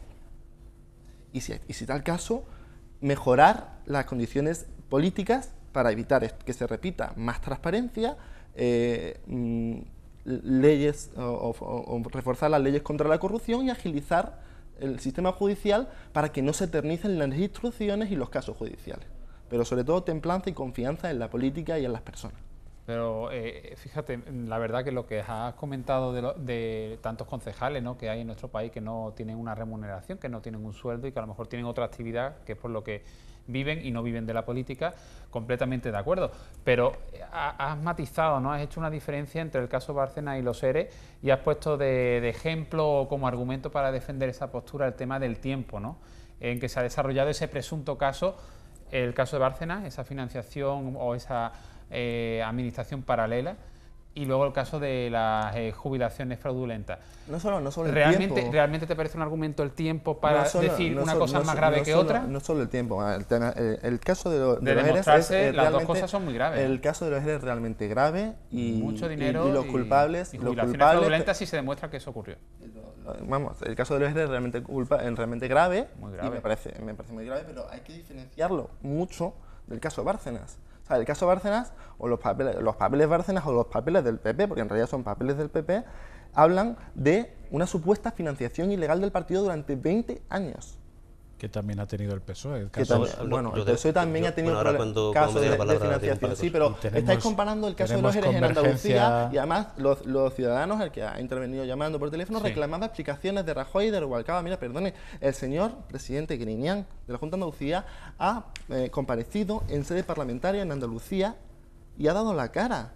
y, si, y si tal caso, mejorar las condiciones políticas para evitar que se repita más transparencia, eh, mm, leyes o, o, o reforzar las leyes contra la corrupción y agilizar el sistema judicial para que no se eternicen las instrucciones y los casos judiciales. Pero sobre todo templanza y confianza en la política y en las personas. Pero eh, fíjate, la verdad que lo que has comentado de, lo, de tantos concejales, ¿no?, que hay en nuestro país que no tienen una remuneración, que no tienen un sueldo y que a lo mejor tienen otra actividad que es por lo que viven y no viven de la política, completamente de acuerdo. Pero has matizado, ¿no?, has hecho una diferencia entre el caso Bárcenas y los ERE y has puesto de, de ejemplo o como argumento para defender esa postura el tema del tiempo, ¿no?, en que se ha desarrollado ese presunto caso, el caso de Bárcenas, esa financiación o esa eh, administración paralela, y luego el caso de las eh, jubilaciones fraudulentas. No solo, no solo el ¿Realmente, tiempo. ¿Realmente te parece un argumento el tiempo para no solo, decir no una solo, cosa no más so, grave no que solo, otra? No solo el tiempo, el, tema, el, el caso de, lo, de, de los demostrarse, ERES es, las dos cosas son muy graves. El caso de los ERES es realmente grave y, mucho dinero y, y los culpables, y los jubilaciones culpables fraudulentas si se demuestra que eso ocurrió. Vamos, el caso de los ERES es realmente, culpa, es realmente grave, muy grave. Y me parece, me parece muy grave, pero hay que diferenciarlo mucho del caso Bárcenas. O sea, el caso Bárcenas, o los papeles, los papeles Bárcenas o los papeles del P P, porque en realidad son papeles del P P, hablan de una supuesta financiación ilegal del partido durante veinte años. Que también ha tenido el P S O E. El Que caso también, bueno, el P S O E también yo, ha tenido bueno, cuando, casos de, de financiación. Sí, pero tenemos, estáis comparando el caso de los ERES en Andalucía y además los, los ciudadanos, el que ha intervenido llamando por teléfono, sí, reclamaba explicaciones de Rajoy y de Rubalcaba. Mira, perdone, el señor presidente Griñán de la Junta de Andalucía ha eh, comparecido en sede parlamentaria en Andalucía y ha dado la cara.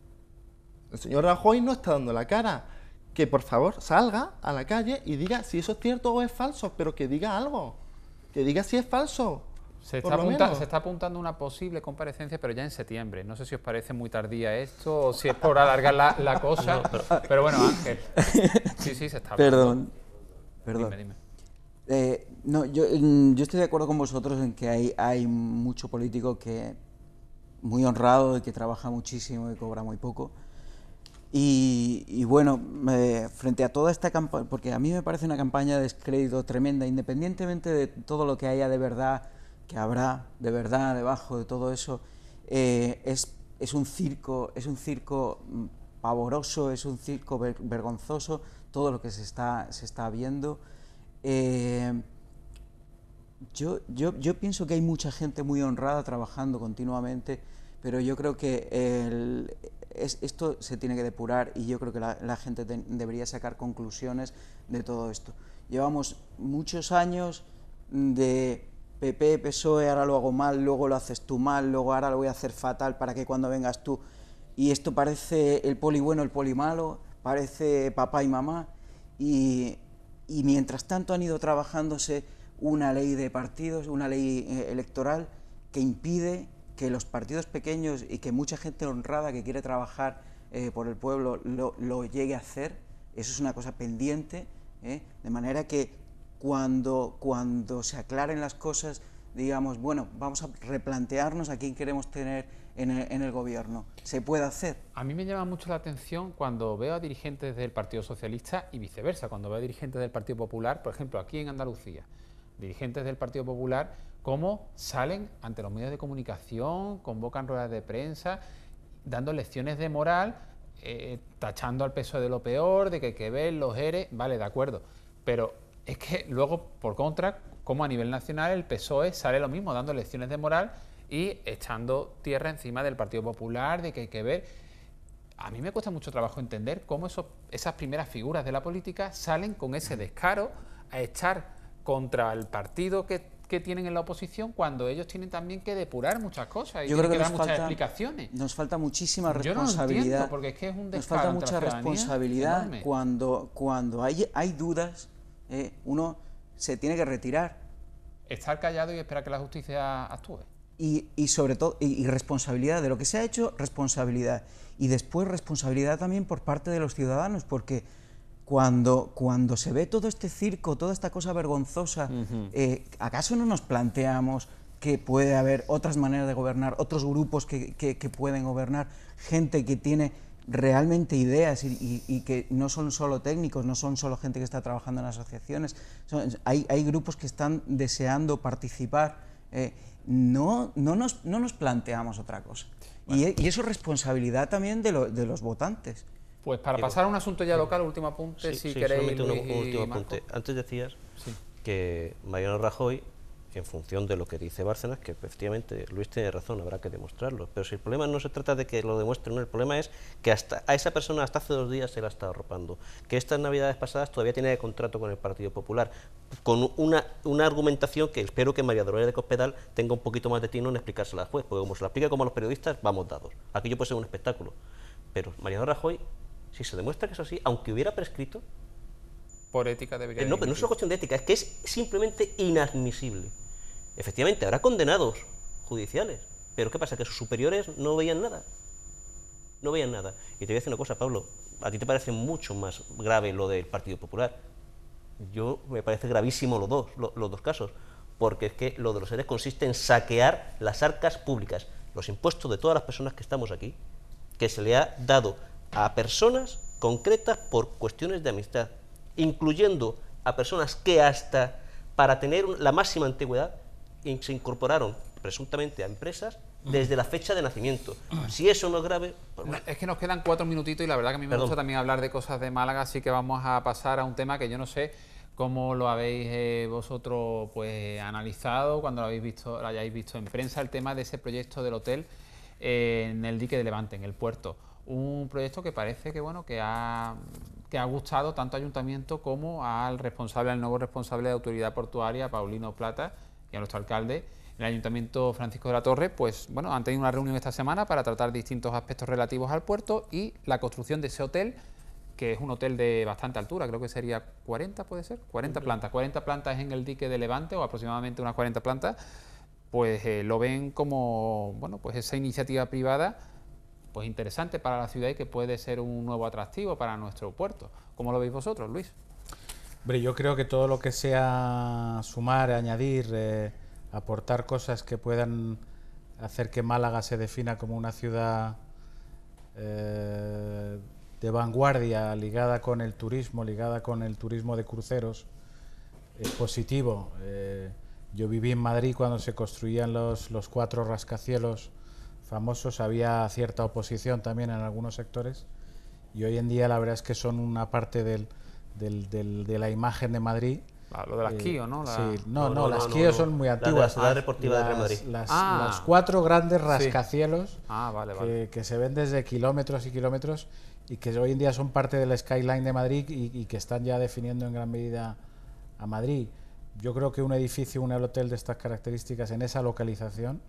El señor Rajoy no está dando la cara. Que por favor salga a la calle y diga si eso es cierto o es falso, pero que diga algo. Que diga si es falso. Se está, apunta, se está apuntando una posible comparecencia, pero ya en septiembre. No sé si os parece muy tardía esto o si es por alargar la, la cosa. No, pero, pero bueno, Ángel. Sí, sí, se está hablando. Perdón. Perdón. Dime, dime. Eh, no, yo, yo estoy de acuerdo con vosotros en que hay, hay mucho político que muy honrado y que trabaja muchísimo y cobra muy poco. Y, y bueno, eh, frente a toda esta campaña, porque a mí me parece una campaña de descrédito tremenda, independientemente de todo lo que haya de verdad, que habrá de verdad debajo de todo eso, eh, es, es un circo, es un circo pavoroso, es un circo ver, vergonzoso, todo lo que se está, se está viendo. Eh, yo, yo, yo pienso que hay mucha gente muy honrada trabajando continuamente, pero yo creo que el... Es, esto se tiene que depurar y yo creo que la, la gente te, debería sacar conclusiones de todo esto. Llevamos muchos años de P P, P S O E, ahora lo hago mal, luego lo haces tú mal, luego ahora lo voy a hacer fatal para que cuando vengas tú... Y esto parece el poli bueno, el poli malo, parece papá y mamá, y, y mientras tanto han ido trabajándose una ley de partidos, una ley eh, electoral que impide que los partidos pequeños y que mucha gente honrada que quiere trabajar eh, por el pueblo lo, lo llegue a hacer. Eso es una cosa pendiente, ¿eh? De manera que cuando, cuando se aclaren las cosas, digamos, bueno, vamos a replantearnos a quién queremos tener en el, en el gobierno. ¿Se puede hacer? A mí me llama mucho la atención cuando veo a dirigentes del Partido Socialista y viceversa, cuando veo a dirigentes del Partido Popular, por ejemplo, aquí en Andalucía, dirigentes del Partido Popular, cómo salen ante los medios de comunicación, convocan ruedas de prensa, dando lecciones de moral, eh, tachando al P S O E de lo peor, de que hay que ver los ERE, vale, de acuerdo, pero es que luego, por contra, como a nivel nacional el P S O E sale lo mismo, dando lecciones de moral y echando tierra encima del Partido Popular, de que hay que ver. A mí me cuesta mucho trabajo entender cómo esos, esas primeras figuras de la política salen con ese descaro a echar contra el partido que que tienen en la oposición cuando ellos tienen también que depurar muchas cosas y Yo tienen creo que, que dar nos muchas falta, explicaciones. Nos falta muchísima responsabilidad. Yo no lo entiendo, porque es que es un Nos falta mucha la responsabilidad enorme. cuando, cuando hay, hay dudas, eh, uno se tiene que retirar. Estar callado y esperar que la justicia actúe. Y, y sobre todo, y, y responsabilidad de lo que se ha hecho, responsabilidad. Y después responsabilidad también por parte de los ciudadanos, porque Cuando, cuando se ve todo este circo, toda esta cosa vergonzosa, uh-huh. eh, ¿acaso no nos planteamos que puede haber otras maneras de gobernar, otros grupos que, que, que pueden gobernar, gente que tiene realmente ideas y, y, y que no son solo técnicos, no son solo gente que está trabajando en asociaciones, son, hay, hay grupos que están deseando participar. Eh, no, no, nos, no nos planteamos otra cosa. Bueno. Y, y eso es responsabilidad también de, lo, de los votantes. Pues para pasar a un asunto ya local, último apunte, sí, si sí, queréis. Solamente Luis un, un último Marco. apunte. Antes decías sí. que Mariano Rajoy, en función de lo que dice Bárcenas, que efectivamente Luis tiene razón, habrá que demostrarlo, pero si el problema no se trata de que lo demuestre, no, el problema es que hasta a esa persona hasta hace dos días se la ha estado arropando, que estas navidades pasadas todavía tiene contrato con el Partido Popular, con una, una argumentación que espero que María Dolores de Cospedal tenga un poquito más de tino en explicársela después, porque como se la explica como a los periodistas, vamos dados. Aquello puede ser un espectáculo, pero Mariano Rajoy, si se demuestra que es así, aunque hubiera prescrito... Por ética debería... Eh, no, pero no es una cuestión de ética, es que es simplemente inadmisible. Efectivamente, habrá condenados judiciales, pero ¿qué pasa? Que sus superiores no veían nada. No veían nada. Y te voy a decir una cosa, Pablo, a ti te parece mucho más grave lo del Partido Popular. Yo me parece gravísimo los dos, lo, los dos casos, porque es que lo de los E R E consiste en saquear las arcas públicas, los impuestos de todas las personas que estamos aquí, que se le ha dado a personas concretas por cuestiones de amistad, incluyendo a personas que hasta para tener la máxima antigüedad se incorporaron presuntamente a empresas desde la fecha de nacimiento. Si eso no es grave... Pues bueno. Es que nos quedan cuatro minutitos y la verdad que a mí me Perdón. gusta también hablar de cosas de Málaga, así que vamos a pasar a un tema que yo no sé cómo lo habéis eh, vosotros pues analizado, cuando lo habéis visto, lo hayáis visto en prensa, el tema de ese proyecto del hotel eh, en el dique de Levante, en el puerto. Un proyecto que parece que bueno que ha, que ha gustado tanto al ayuntamiento como al responsable, al nuevo responsable de autoridad portuaria, Paulino Plata, y a nuestro alcalde. El Ayuntamiento Francisco de la Torre, pues bueno, han tenido una reunión esta semana para tratar distintos aspectos relativos al puerto y la construcción de ese hotel, que es un hotel de bastante altura, creo que sería cuarenta, puede ser, cuarenta plantas, cuarenta plantas en el dique de Levante, o aproximadamente unas cuarenta plantas, pues eh, lo ven como, bueno, pues esa iniciativa privada, pues interesante para la ciudad y que puede ser un nuevo atractivo para nuestro puerto. ¿Cómo lo veis vosotros, Luis? Hombre, yo creo que todo lo que sea sumar, añadir, eh, aportar cosas que puedan hacer que Málaga se defina como una ciudad eh, de vanguardia, ligada con el turismo, ligada con el turismo de cruceros, es positivo. Eh, yo viví en Madrid cuando se construían los, los cuatro rascacielos famosos, había cierta oposición también en algunos sectores, y hoy en día la verdad es que son una parte del Del, del, de la imagen de Madrid. Ah, lo de las eh, Kio, ¿no? La... Sí, no, no, no, no las no, Kio no, son muy la de la antiguas. Ciudad Deportiva de Real Madrid. Las, Ah. las cuatro grandes rascacielos Sí. Ah, vale, que, vale. que se ven desde kilómetros y kilómetros y que hoy en día son parte del skyline de Madrid y, y que están ya definiendo en gran medida a Madrid. Yo creo que un edificio, un hotel de estas características en esa localización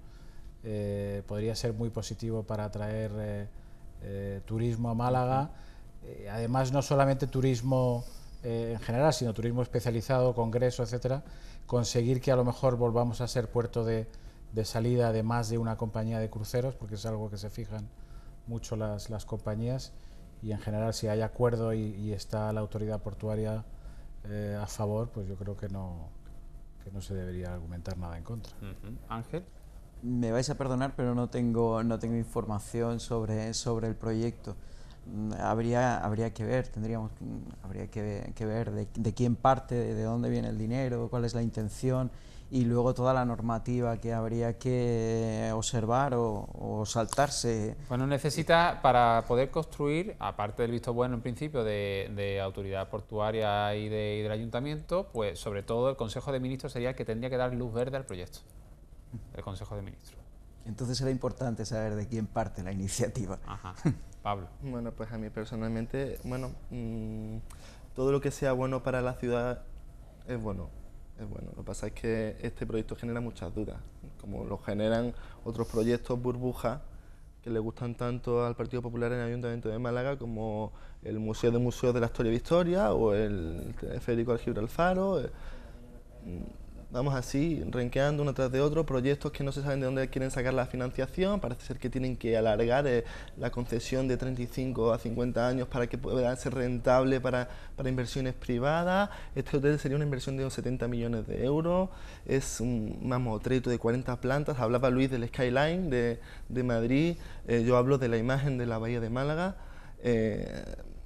eh, podría ser muy positivo para atraer eh, eh, turismo a Málaga. Eh, además, no solamente turismo eh, en general, sino turismo especializado, congreso, etcétera. Conseguir que a lo mejor volvamos a ser puerto de, de salida de más de una compañía de cruceros, porque es algo que se fijan mucho las, las compañías, y en general si hay acuerdo y, y está la autoridad portuaria eh, a favor, pues yo creo que no, que no se debería argumentar nada en contra. Uh-huh. Ángel. Me vais a perdonar, pero no tengo, no tengo información sobre, sobre el proyecto. Habría, habría que ver, tendríamos, habría que, que ver de, de quién parte, de, de dónde viene el dinero, cuál es la intención, y luego toda la normativa que habría que observar o, o saltarse. Bueno, necesita, para poder construir, aparte del visto bueno en principio de, de autoridad portuaria y, de, y del ayuntamiento, pues sobre todo el Consejo de Ministros sería el que tendría que dar luz verde al proyecto, el Consejo de Ministros. Entonces será importante saber de quién parte la iniciativa. Ajá. Pablo. Bueno, pues a mí personalmente, bueno, mmm, todo lo que sea bueno para la ciudad es bueno, es bueno. Lo que pasa es que este proyecto genera muchas dudas, como lo generan otros proyectos burbujas que le gustan tanto al Partido Popular en el Ayuntamiento de Málaga, como el Museo de Museos de la Historia de Victoria o el Teleférico al Gibralfaro. vamos así, renqueando uno tras de otro, proyectos que no se saben de dónde quieren sacar la financiación, parece ser que tienen que alargar eh, la concesión de treinta y cinco a cincuenta años para que pueda ser rentable para, para inversiones privadas. Este hotel sería una inversión de unos setenta millones de euros, es un mamotreto de cuarenta plantas. Hablaba Luis del Skyline de, de Madrid, eh, yo hablo de la imagen de la Bahía de Málaga. Eh,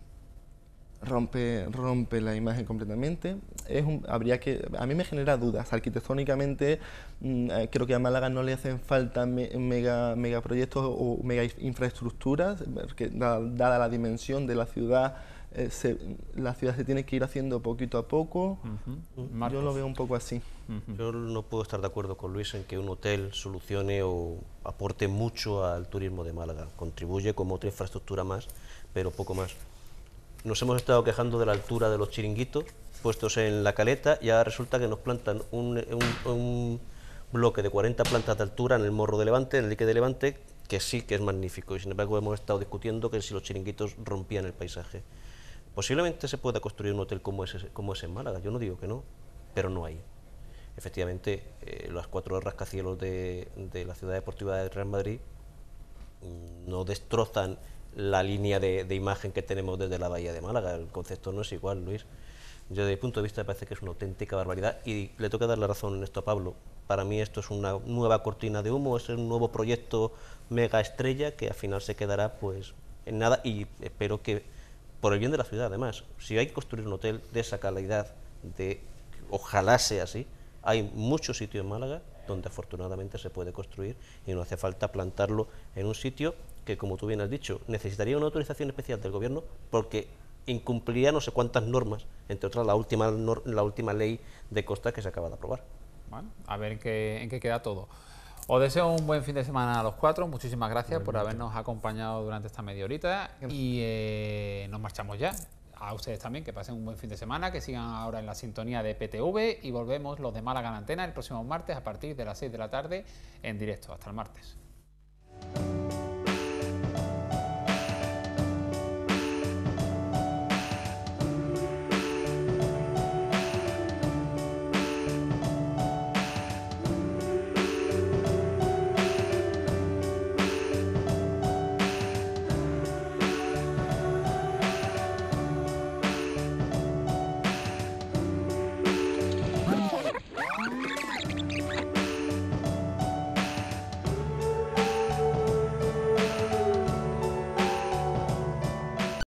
rompe rompe la imagen completamente. Es un, habría que a mí me genera dudas arquitectónicamente. Mmm, eh, creo que a Málaga no le hacen falta me, mega megaproyectos o mega infraestructuras, porque da, dada la dimensión de la ciudad, eh, se, la ciudad se tiene que ir haciendo poquito a poco. Uh-huh. Yo lo veo un poco así. Uh-huh. Yo no puedo estar de acuerdo con Luis en que un hotel solucione o aporte mucho al turismo de Málaga. Contribuye como otra infraestructura más, pero poco más. Nos hemos estado quejando de la altura de los chiringuitos puestos en la caleta y ahora resulta que nos plantan un, un, un bloque de cuarenta plantas de altura en el Morro de Levante, en el dique de Levante, que sí que es magnífico, y sin embargo hemos estado discutiendo que si los chiringuitos rompían el paisaje. Posiblemente se pueda construir un hotel como ese, como ese en Málaga, yo no digo que no, pero no hay. Efectivamente, eh, las cuatro rascacielos de, de la ciudad deportiva de Real Madrid mmm, no destrozan la línea de, de imagen que tenemos desde la Bahía de Málaga. El concepto no es igual, Luis. Yo desde mi punto de vista me parece que es una auténtica barbaridad y le tengo que dar la razón en esto a Pablo. Para mí esto es una nueva cortina de humo, es un nuevo proyecto mega estrella que al final se quedará pues en nada, y espero que por el bien de la ciudad además, si hay que construir un hotel de esa calidad, de ojalá sea así, hay muchos sitios en Málaga donde afortunadamente se puede construir y no hace falta plantarlo en un sitio que, como tú bien has dicho, necesitaría una autorización especial del gobierno porque incumpliría no sé cuántas normas, entre otras la última, la última ley de costas que se acaba de aprobar. Bueno, a ver en qué, en qué queda todo. Os deseo un buen fin de semana a los cuatro, muchísimas gracias por habernos acompañado durante esta media horita y eh, nos marchamos ya. A ustedes también, que pasen un buen fin de semana, que sigan ahora en la sintonía de P T V y volvemos los de Málaga en Antena el próximo martes a partir de las seis de la tarde en directo. Hasta el martes.